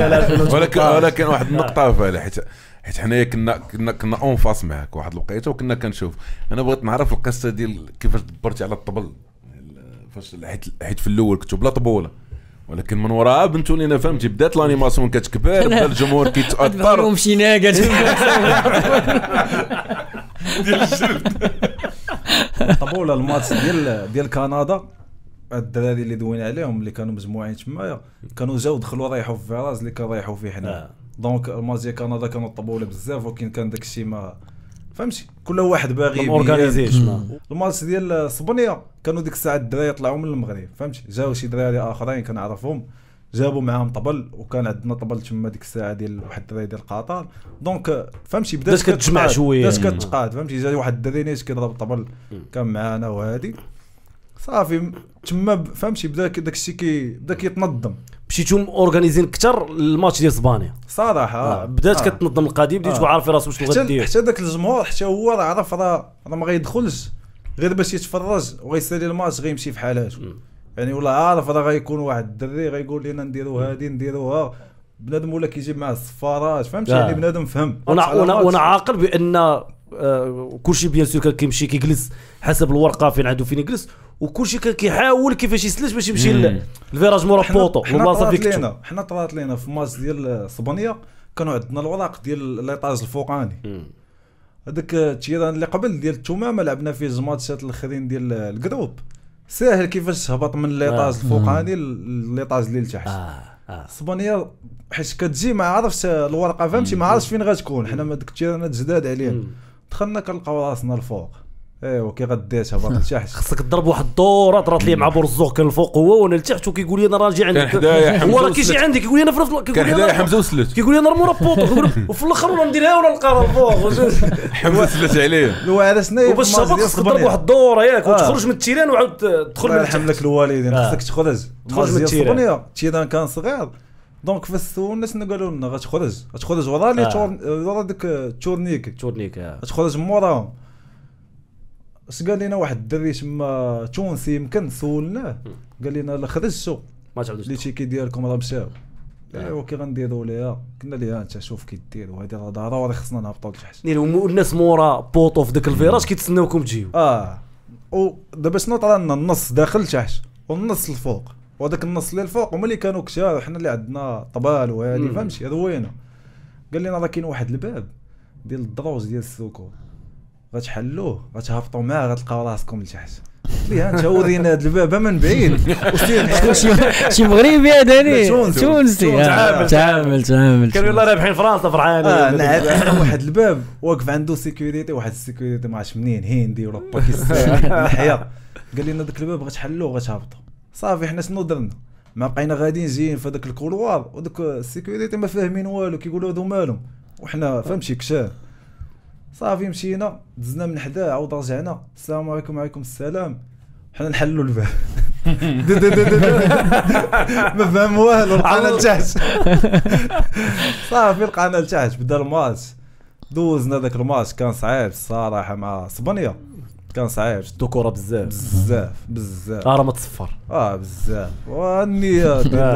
ولكن واحد النقطه فعلا حيت حنايا كنا اون فاس معاك واحد الوقيته وكنا كنشوف انا بغيت نعرف القصه ديال كيفاش دبرتي على الطبل فاش حيت في الاول كنتو بلا طبوله ولكن من وراها بنتو لينا فهمتي بدات لانيماسيون كتكبر بدا الجمهور كيتاثر ومشينا كاع ديال الجلد طبوله الماتش ديال كندا الدراري اللي دوينا عليهم اللي كانوا مجموعين تمايا كانوا جاو دخلوا رايحوا في فراز اللي كنرايحوا فيه حنا دونك الماتش ديال كندا كانوا طبوله بزاف ولكن كان داكشي ما فهمتي كل واحد باغي الماتش ديال اسبانيا كانوا ديك الساعه الدراري يطلعوا من المغرب فهمتي جاو شي دراري اخرين كنعرفهم جابوا معاهم طبل وكان عندنا طبل تما ديك الساعه ديال واحد الدراري ديال قطر دونك فهمتي بدات كتجمع شويه بدات كتقاد فهمتي جا واحد الدراري نيت كيضرب الطبل كان معانا وهادي صافي تما فهمتي بدا داك الشيء بدا كيتنظم. مشيتو اورغانيزين اكثر الماتش ديال اسبانيا صراحه. بدات كتنظم القضيه، بديتو عارف راسو شنو غدير. حتى داك الجمهور حتى هو راه عرف راه ما غيدخلش غير باش يتفرج وغيسالي الماتش غيمشي في حالاته. يعني ولا عارف راه غيكون واحد الدري غيقول لنا نديروا هذه نديروها، بنادم ولا كيجيب معاه الصفارات فهمتي. يعني بنادم فهم. وانا عاقل بان كلشي بيان سور كان كيمشي كيجلس حسب الورقه فين عنده فين يجلس، وكلشي كان كيحاول كيفاش يسلش باش يمشي الفيراج مورا بوطو. حنا طرات لينا في ماتش ديال اسبانيا كانوا عندنا الوراق ديال ليطاج الفوقاني. هذاك التيران اللي قبل ديال التمامه لعبنا فيه الماتشات الاخرين ديال الجروب، ساهل كيفاش تهبط من ليطاج الفوقاني لليطاج اللي لتحت. اسبانيا حيت كتجي ما عرفتش الورقه فهمتي، ما عرفتش فين غتكون. حنا ديك التيرانات جداد علينا، دخلنا كنلقاو راسنا الفوق. ايوا كي غديتها باطل لتحت خصك تضرب واحد الدوره. طرات لي مع بورزوق كان الفوق هو وانا لتحت، وكيقول لي انا راجع عندك هو راه كيجي عندي كيقول لي انا في كان حدايا حمزه وسلت كيقول لي انا مورا بوطو وفي الاخر ولا نديرها ولا نلقاها الفوق حمزه سلت عليه الوارثنا وباش خصك تضرب واحد الدوره ياك وتخرج من التيران وعاود تدخل من الحمد لك الوالدين. خصك تخرج من التيران. التيران كان صغير دونك فاستو الناس قالوا لنا غتخرج ورا لي ورا ديك تورنيك غتخرج موراهم. اش قال لنا واحد الدري تما تونسي يمكن سولناه قال لنا لا خرجتو ما تعاودش لي تيكي ديالكم راه مشاو. ايوا كي غنديروا ليها قلنا ليها انت شوف كي ديروا هذه راه ضروري خصنا نهبطوا لتحت. الناس مورا بوطو في داك الفيراج كيتسناوكم تجيو. ودابا شنو طرا لنا النص داخل تحت والنص الفوق، وهذاك النص اللي الفوق هما اللي كانوا كثار، وحنا اللي عندنا طبال وهذه فهمتي روينه. قال لنا راه كاين واحد الباب ديال الدروج ديال السكور غتحلوه غتهبطوا معاه غتلقاو راسكم لتحت. ليه انت ورينا هذا الباب من بعيد شي مغربي هذا تونسي تعامل كانوا يلاه رابحين فرنسا فرحانين. نعم واحد الباب واقف عنده سيكوريتي، واحد السيكوريتي ما عرفتش منين هندي ولا باكستاني نحيه. قال لنا داك الباب غتحلوه غتهبطوا. صافي حنا شنو درنا؟ ما بقينا غاديين جايين في هذاك الكولوار وداك السيكوريتي ما فاهمين والو كيقولوا هادو مالهم وحنا فهمتي كشاف. صافي مشينا دزنا من حداه عاود رجعنا السلام عليكم وعليكم السلام حنا نحلوا الباب ما فهم والو لقانا لتحت. صافي لقانا لتحت بدا الماتش دوزنا ذاك الماتش كان صعيب الصراحه مع اسبانيا كان صعيب شدو كره بزاف راه ما تصفر بزاف والنية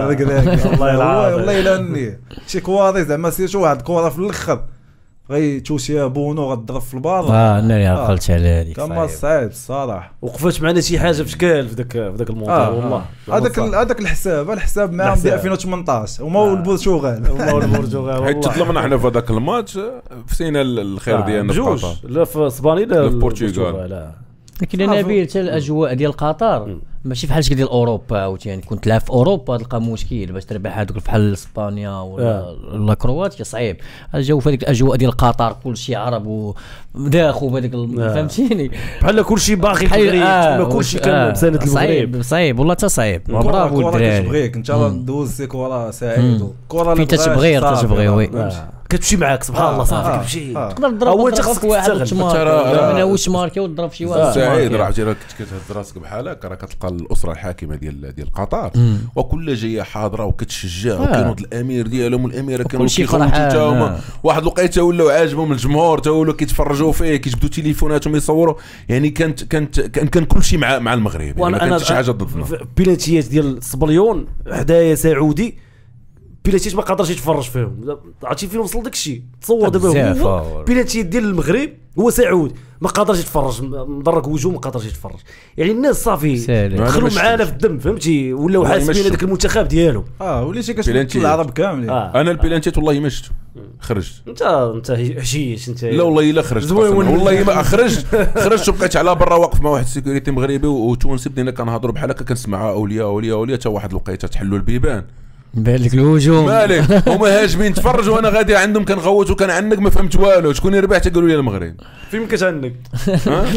والله الا النية شي كواري زعما سير شي واحد كره في الاخر غيتوشيها بونو غضرب في البار. انا عقلت على هذيك كان صعيب الصراحه. وقفات معنا شي حاجه في شكال في ذاك الموضوع والله. هذاك الحساب معاهم ديال 2018 وما هو البرتغال حيت تظلمنا حنا في هذاك الماتش فسينا الخير ديالنا في قطر لا في اسبانيا لا في البرتغال. لكن نبيل حتى الاجواء ديال قطر ماشي بحال ديال اوروبا عاوتاني كنت تلعب في اوروبا تلقى مشكل باش تربح هذوك بحال اسبانيا ولا كرواتيا صعيب. الجو في هذيك الاجواء ديال قطر كلشي عرب وداخو بهذيك فهمتيني بحال كلشي باغي المغرب كلشي كان بسند المغرب صعيب والله حتى صعيب برافو الدراري كتبغيك انت دوز كره سعيد كره فين تتبغي وي كتمشي معاك سبحان الله صافي كتمشي تقدر تضرب في واحد التمار من واش ماركي وتضرب شي واحد سعيد راه عرفتي كتهز راسك بحال هكا راه كتلقى الاسره الحاكمه ديال قطر وكل جايه حاضره وكتشجع وكاين واحد الامير ديالهم والاميره كانوا كيخرجوا حتى هما واحد الوقيته ولاو عاجبهم الجمهور حتى ولاو كيتفرجوا فيه كيجبدوا تليفوناتهم يصوروا يعني كان كل شيء مع المغرب يعني ما كانش شي حاجه ضدنا. بيلاتيات ديال الصبليون حدايا سعودي بيلاتيات ما قادرش يتفرج فيهم عرفتي فين وصل داك الشيء تصور دابا هو بيلاتيات ديال المغرب هو سعودي ما قادرش يتفرج مدرك وجهه ما قادرش يتفرج يعني الناس صافي دخلوا معانا في الدم فهمتي ولاو حاسبين هذاك المنتخب ديالهم وليتي كتشوف العرب كاملين. انا البيلانتيات والله ما شفتو خرجت انت هشيش انت لا والله الا خرجت والله ما خرجت وبقيت على برا واقف مع واحد السيكوريتي مغربي وتونسي بدينا كنهضروا بحال هكا كنسمع اولياء حتى واحد الوقيته تحلوا البيبان بالك الهجوم مالك هما هاجمين تفرجوا وانا غادي عندهم كنغوت وكنعنق ما فهمت والو شكون اللي ربح تقولوا لي المغرب فين كتعنق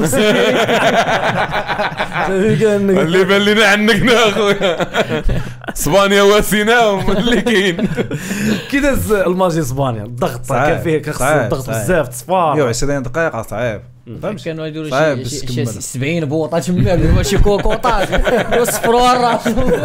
اللي بان لينا عنقنا اخويا اسبانيا واسيناهم اللي كاين. كي داز الماجي اسبانيا الضغط كان فيه كان خصو الضغط بزاف تصفار 120 دقيقه صعيب فهمت كانوا يديروا شي 70 بوطه تما ماشي كوكوطات وصفروا الراس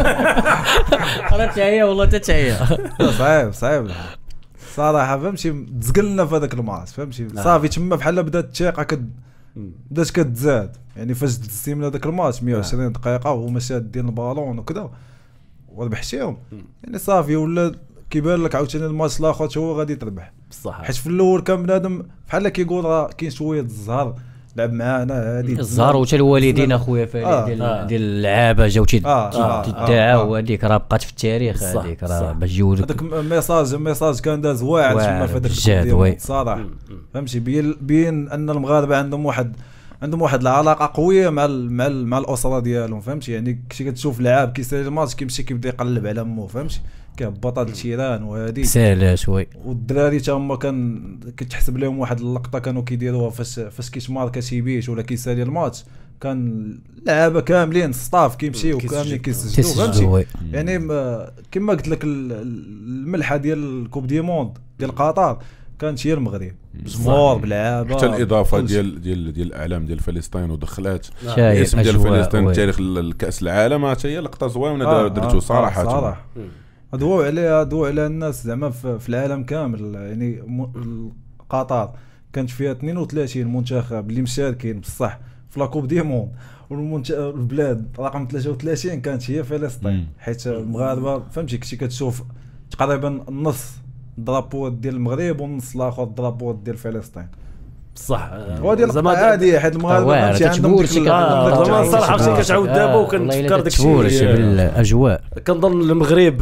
راه هي والله حتى هي صعيب صراحه فهمتي تزقلنا في هذاك الماتش فهمتي صافي تما بحال بدات الثقه بدات كتزاد يعني فاش دزتي من هذاك الماتش 120 دقيقه وهما شاد ديال البالون وكذا وربحتيهم يعني صافي ولا كيبان لك عاوتاني الماتش الاخر هو غادي تربح بصح حيت في الاول كان بنادم بحال كيقول راه كاين شويه الزهر لعب معانا هذه الزهر وتا الوالدين اخويا ديال اللعابه جاو تدعاو هذيك راه بقات في التاريخ هذيك راه باش يجيو هذاك ميساج كان داز واعر تما في هذاك صراحه فهمتي بين ان المغاربه عندهم واحد العلاقه قويه مع الاسره ديالهم فهمتي يعني كنتي كتشوف لعاب كيسالي الماتش كيمشي كيبدا يقلب على امه فهمتي كيهبط هاد التيران وهادي ساهله شوي والدراري تا هما كتحسب لهم واحد اللقطه كانوا كيديروها فاش كيتماركا شي بيش ولا كيسالي الماتش كان اللعابه كاملين ستاف كيمشيو كاملين كيسجلوا فهمتي يعني كما قلت لك الملحه ديال الكوب دي موند ديال قطر كانت هي المغرب جمهور بلعابه حتى الاضافه ديال الاعلام ديال فلسطين ودخلات الاسم ديال فلسطين تاريخ الكاس العالم حتى هي لقطه زوينه درتو صراحه ادووا على الناس زعما في العالم كامل يعني قطر كانت فيها 32 منتخب اللي مشاركين بصح في لاكوب دي موند والبلاد رقم 33 كانت هي فلسطين حيت المغاربه فهمتي كنتي كتشوف تقريبا النص درابو ديال المغرب والنص الاخر درابو ديال فلسطين بصح وهذه عادي حيت المغاربه فهمتي عندهم ديك زعما صراحه فاش كتعاود دابا وكنتفكر داك الشيء بالاجواء كنظن المغرب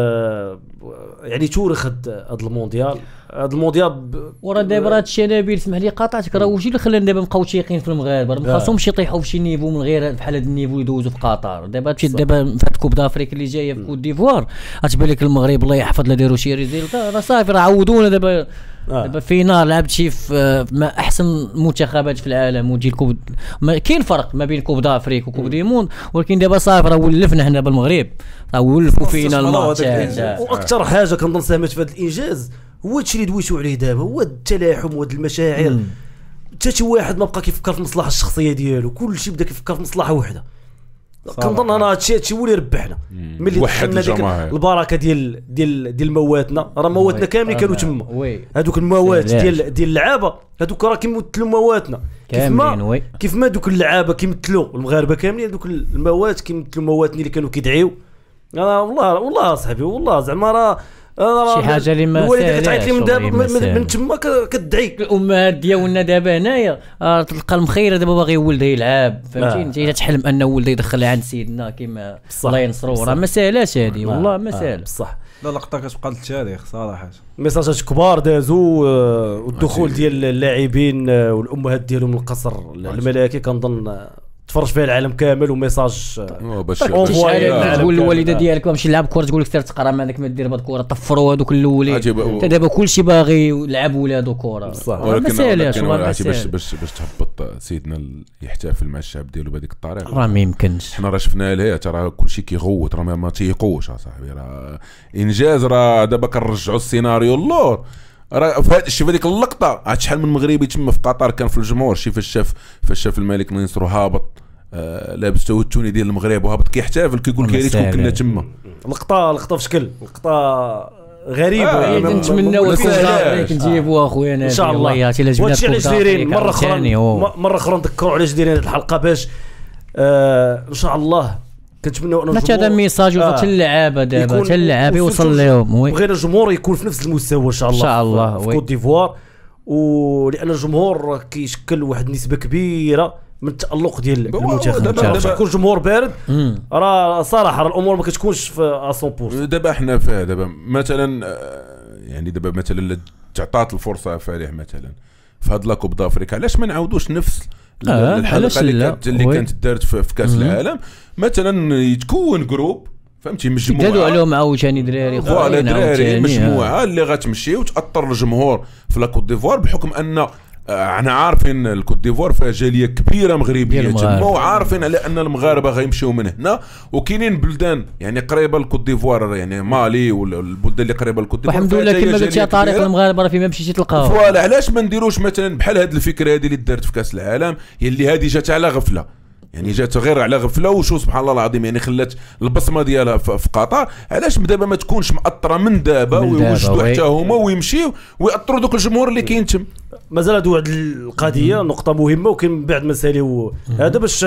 يعني تورخ هذا المونديال وراه دابا راه هادشي نبيل سمح لي قاطعتك راه واش اللي خلانا دابا نبقاو تايقين في المغاربه ما خاصهمش يطيحوا في شي نيفو من غير بحال هذا النيفو يدوزوا في قطر دابا في هاد كوب دافريك اللي جايه في كوت ديفوار غتبان لك المغرب الله يحفظ لا داروا شي ريزلتا راه صافي راه عودونا دابا فينال لعبت شي في احسن منتخبات في العالم ودي الكوب كاين فرق ما بين كوب دافريك وكوب دي موند ولكن دابا صافي راه ولفنا حنا بالمغرب راه ولفوا فينا الماتش واكثر حاجه كنظن ساهمت في هذا الانجاز هو هادشي اللي دويتو عليه دابا هو التلاحم وهاد المشاعر حتى شي واحد ما بقى كيفكر في المصلحه الشخصيه ديالو كلشي بدا كيفكر في مصلحه واحده كنظن انا هادشي هو اللي ربحنا ملي دخلنا ديك البركه ديال مواتنا راه مواتنا كاملين كانوا تما هذوك الموات ديال اللعابه هذوك راه كيمثلوا مواتنا كيف ما دوك اللعابه كيمثلوا المغاربه كاملين هذوك الموات كيمثلوا مواتني اللي كانوا كيدعيو انا والله صاحبي والله زعما راه شي حاجه اللي ما ساهلاش من دابا من تما كتدعي الامهات ديالنا دابا هنايا تلقى المخيره دابا باغي ولده يلعب فهمتي انت تحلم ان ولده يدخل عند سيدنا كيما الله ينصرو راه ما ساهلاش هذه والله ما ساهل بصح لا لقطه كتبقى للتاريخ صراحه ميساجات كبار دازوا والدخول ديال اللاعبين والامهات ديالهم من القصر الملكي كنظن تفرج فيها العالم كامل وميساج باش تقول الوالده ديالك باش يلعب كره تقول لك سير تقرا هذاك ما دير بهاد الكره طفروا هذوك الاولين حتى دابا كلشي باغي يلعب ولادو كره ما ساهلاش باش تهبط سيدنا يحتفل مع الشعب ديالو بهذيك الطريقه راه ما يمكنش حنا راه شفنا لها ترى كلشي كيغوت راه ما تيقوش اصاحبي راه انجاز راه دابا كنرجعوا السيناريو اللور راه شوف هذيك اللقطه عاد شحال من مغربي تما في قطر كان في الجمهور شي فاش شاف الملك نيسرو هابط لابس التوني ديال المغرب وهابط كيحتفل كيقول كيريتكم كنا تما لقطه في شكل لقطه غريبه نتمناو نجيبوها اخويا ان شاء الله يعطي لجنه جديرين مره اخرى نذكروا على جديرين الحلقه باش ان شاء الله كنتمناو ان هذا ميساج وصل اللعابه دابا حتى اللعابه يوصل لهم بغينا الجمهور يكون في نفس المستوى ان شاء الله في كوت ديفوار ولان الجمهور كيشكل واحد النسبه كبيره من التالق ديال المنتخب باش يكون جمهور بارد راه صراحه الامور ما كتكونش في 100% دابا حنا فيها دابا مثلا يعني دابا مثلا تعطات الفرصه فريح مثلا في هاد لاكوب دافريكا علاش ما نعاودوش نفس الحلقه اللي كانت دارت في كاس العالم مثلا يتكون جروب فهمتي مجموعه يدادوا عليهم عاوتاني دراري دراري مجموعه اللي غتمشي وتاثر الجمهور في لاكوت ديفوار بحكم ان احنا عارفين الكوت ديفوار فيها جاليه كبيره مغربيه تما، وعارفين على ان المغاربه غيمشيو من هنا، وكاينين بلدان يعني قريبه للكوت ديفوار يعني مالي والبلدان اللي قريبه للكوت ديفوار. الحمد لله كما قلت يا طارق المغاربه راه فيما مشيتي تلقاو. فوالا علاش ما نديروش مثلا بحال هذه الفكره هذه اللي دارت في كاس العالم، هي اللي هذه جات على غفله، يعني جات غير على غفله وشو سبحان الله العظيم يعني خلات البصمه ديالها في قطر. علاش دابا ما تكونش مأطره من دابا ويوجدوا حتى هما ويمشيو ويأطروا دوك الجمهور اللي كاين تم. مازال هذه واحد القضيه نقطه مهمه، وكاين من بعد مساليو هذا باش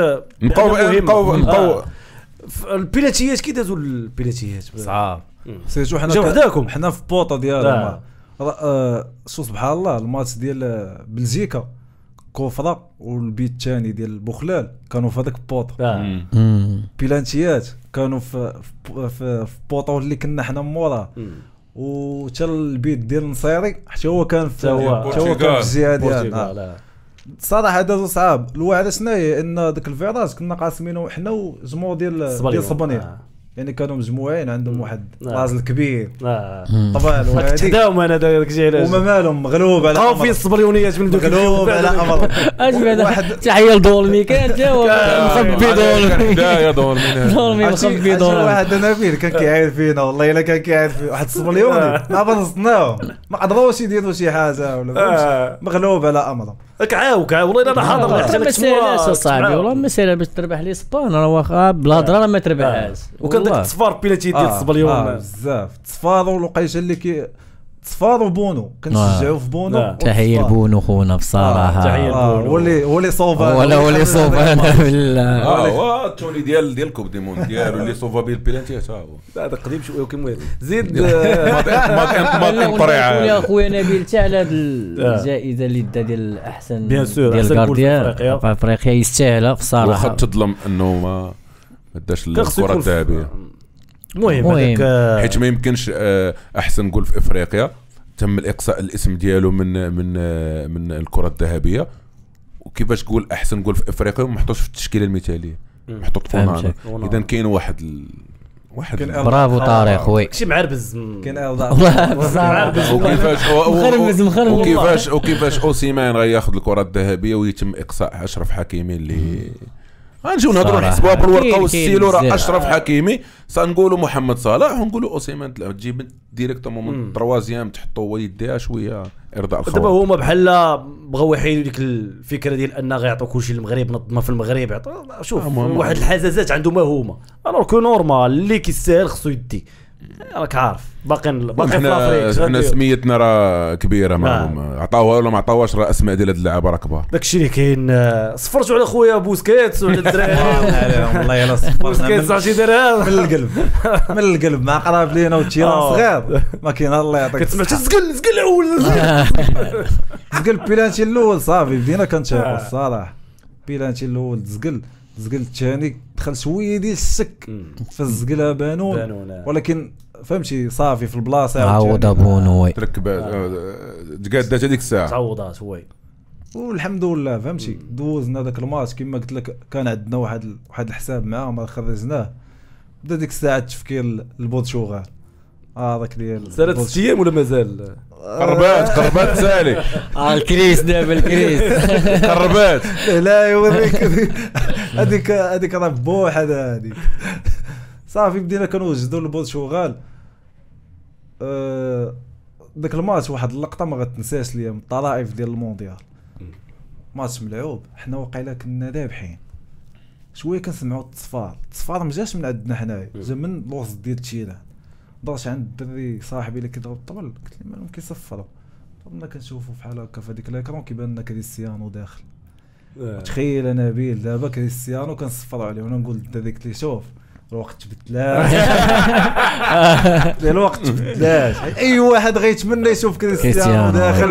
نبقاو البيلاتيات. كي دازوا البيلاتيات صعاب سيرتو حنا في بوطه ديالهم. شو سبحان الله الماتش ديال بلجيكا كوفرا والبيت الثاني ديال بوخلال كانوا في هذاك البوط. بيلانتيات كانوا في بوطه اللي كنا حنا مورا، وحتى البيت ديال النصيري حتى هو كان في الجهه ديالنا. صراحه دازو صعاب. الواحد شنو هي ان داك الفيراج كنا قاسمينه حنا وجمهور ديال صبانيه، يعني كانوا مجموعين عندهم واحد راجل كبير طبال وهذيك تحداهم انا داك الشيء علاش وما مالهم مغلوب على بقاو في الصبريونيات من دوك مغلوب على امر. واحد تحيه لدولمي كان جا مخبي دولمي مخبي دولمي. واحد نبيل كان كيعاير فينا والله الا كان كيعاير في واحد الصبريوني ما بنصناهم ما قدروش يديروا شي حاجه ولا مغلوب على امر. كعاو والله انا حاضر حتى لك مساله صاحبي والله مساله باش تربح لي اسبان راه واخا بلا ضرر ما تربحهاش. وكان داك التصفار بيلاتي ديال الصبليون بزاف تصفاروا لقيت اللي تصفاروا بونو كنشجعوا في بونو. تحيه لبونو خونا بصراحه. تحيه لبونو ولي صوفان ولي صوفان بالله. التولي ديال كوب دي موند ديالو اللي صوفا بيه البيلانتيات هذا قديم شويه وكم زيد ما طريعه يا خويا نبيل حتى على هذه الجائزه اللي دا ديال احسن ديال الكارديان في افريقيا يستاهلها بصراحه. واخا تظلم انه ما داش الكره الذهبيه. المهم حيت ما يمكنش احسن جول في افريقيا تم الاقصاء الاسم ديالو من الكره الذهبيه. وكيفاش تقول احسن جول في افريقيا وما حطوش في التشكيله المثاليه، محطوط فونانا. اذا كاين واحد برافو طارق خويا شي معربز كاين وكيفاش اوسيمان غياخذ الكره الذهبيه ويتم اقصاء اشرف حكيمي اللي غنجيو نهضروا نحسبوها بالورقه والسيلو. راه اشرف حكيمي سنقولوا محمد صلاح ونقولوا اوسيمان تجيب ديريكتومون من التروازيام تحطوا هو يديها شويه ارضاء الخوف. دابا هما بحال بغاو يحيدوا ديك الفكره ديال ان غيعطيو كلشي للمغرب نظمه في المغرب. شوف واحد الحزازات عنده ما هما الوغ كو نورمال اللي كيستاهل خصو يدي. راك عارف باقي في افريقيا حنا سميتنا راه كبيره معهم عطاوها ولا ما عطاوهاش. راه اسماء ديال هاد اللعابه راه كبار. داكشي اللي كاين. صفرتوا على خويا بوسكيتس وعلى الدراري والله يلا صفرنا بوسكيتس عرفتي دار من القلب مع قراب لينا وتيران صغير ما كاين الله يعطيك. كتسمع زقل الاول زقل بيلانتي الاول صافي بدينا كنتشافوا الصراحه. بيلانتي الاول زقل الثاني دخل شويه ديال الشك في الزقله بانون ولكن فهمتي صافي في البلاصه عوض بونو تركب تقادات هذيك الساعه تعوضات هو. والحمد لله فهمتي دوزنا داك الماتش كما قلت لك. كان عندنا واحد الحساب معاه ما خرجناه. بدا ديك الساعه التفكير البرتغال هذاك ديال 3 ايام ولا مازال قربات سالي الكريس دابا الكريس قربات لا يوريك هذيك راه بوحد هذيك. صافي بدينا كنوجدوا البرتغال. داك الماتش واحد اللقطه ما غتنساش ليا من الطرائف ديال المونديال. ماتش ملعوب حنا واقيلا كنا ذابحين شويه كنسمعوا التصفار ما جاش من عندنا حنايا جا من الوسط ديال تشيران. درت عند الدري صاحبي اللي كيضرب الطبل قلت له مالهم كيصفروا. طبنا كنشوفوا بحال هكا في هذيك الاكرون كيبان لنا كريستيانو داخل. تخيل انا نبيل دابا كريستيانو كنصفروا عليه وانا نقول للدري قلت لي شوف الوقت بدلاش الوقت بدلاش. اي واحد غيتمنى يشوف كريستيانو داخل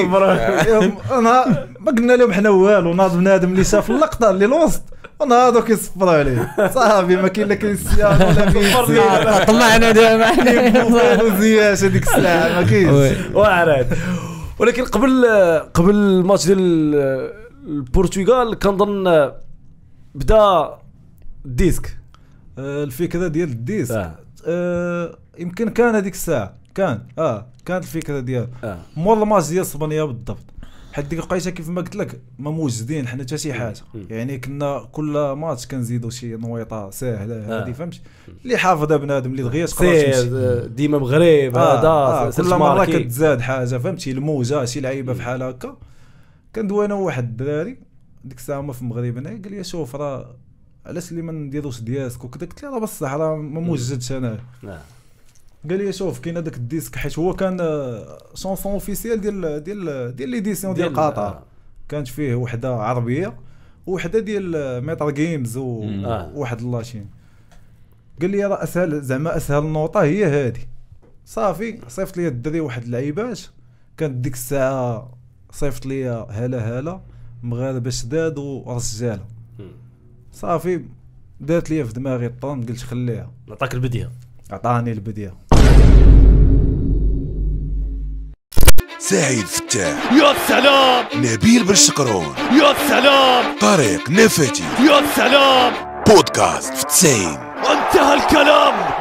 انا ما قلنا لهم حنا والو. ناض بنادم اللي شاف اللقطه اللي الوسط وناضوا كيصفروا عليه صافي ما كاين لا كريستيانو ولا ميسي. طمعنا دابا زياش هذيك الساعه ما كاينش واعرات. ولكن قبل الماتش ديال البرتغال كنظن بدا الديسك الفكره ديال الديسك. يمكن كان هذيك الساعه كانت الفكره ديال مور الماتش ديال اسبانيا بالضبط. حد ديك الوقيته كيف ما قلت لك ما موجدين حنا حتى شي حاجه، يعني كنا كل ماتش كنزيدوا شي نويطه ساهله هذه فهمت اللي حافظها بنادم اللي دغيا تقدر ديما مغرب هذا كل مره كتزاد حاجه فهمتي الموجه شي لعيبه بحال هكا. كندوي انا وواحد الدراري ديك الساعه ما في المغرب هنا قال لي شوف راه علاش اللي ما نديروش دياسك وكذا. قلت له راه بصح راه ما موجدش انا. قال لي شوف كاين هذاك الديسك حيت هو كان شونسون اوفيسيال ديال ليديسيون ديال قطر، كانت فيه وحده عربيه وحده ديال ميتر جيمز وواحد اللاشين. قال لي راه اسهل زعما اسهل نوطه هي هذه. صافي صيفط لي الدري واحد اللعيبات كانت ديك الساعه صيفط لي هلا مغاربه شداد ورجاله. صافي دات لي في دماغي الطون قلت خليها نعطاك البديه. عطاني البديه. سعيد فتاح يا سلام، نبيل بالشقرون يا سلام، طارق نفتي يا سلام، بودكاست في 90 انتهى الكلام.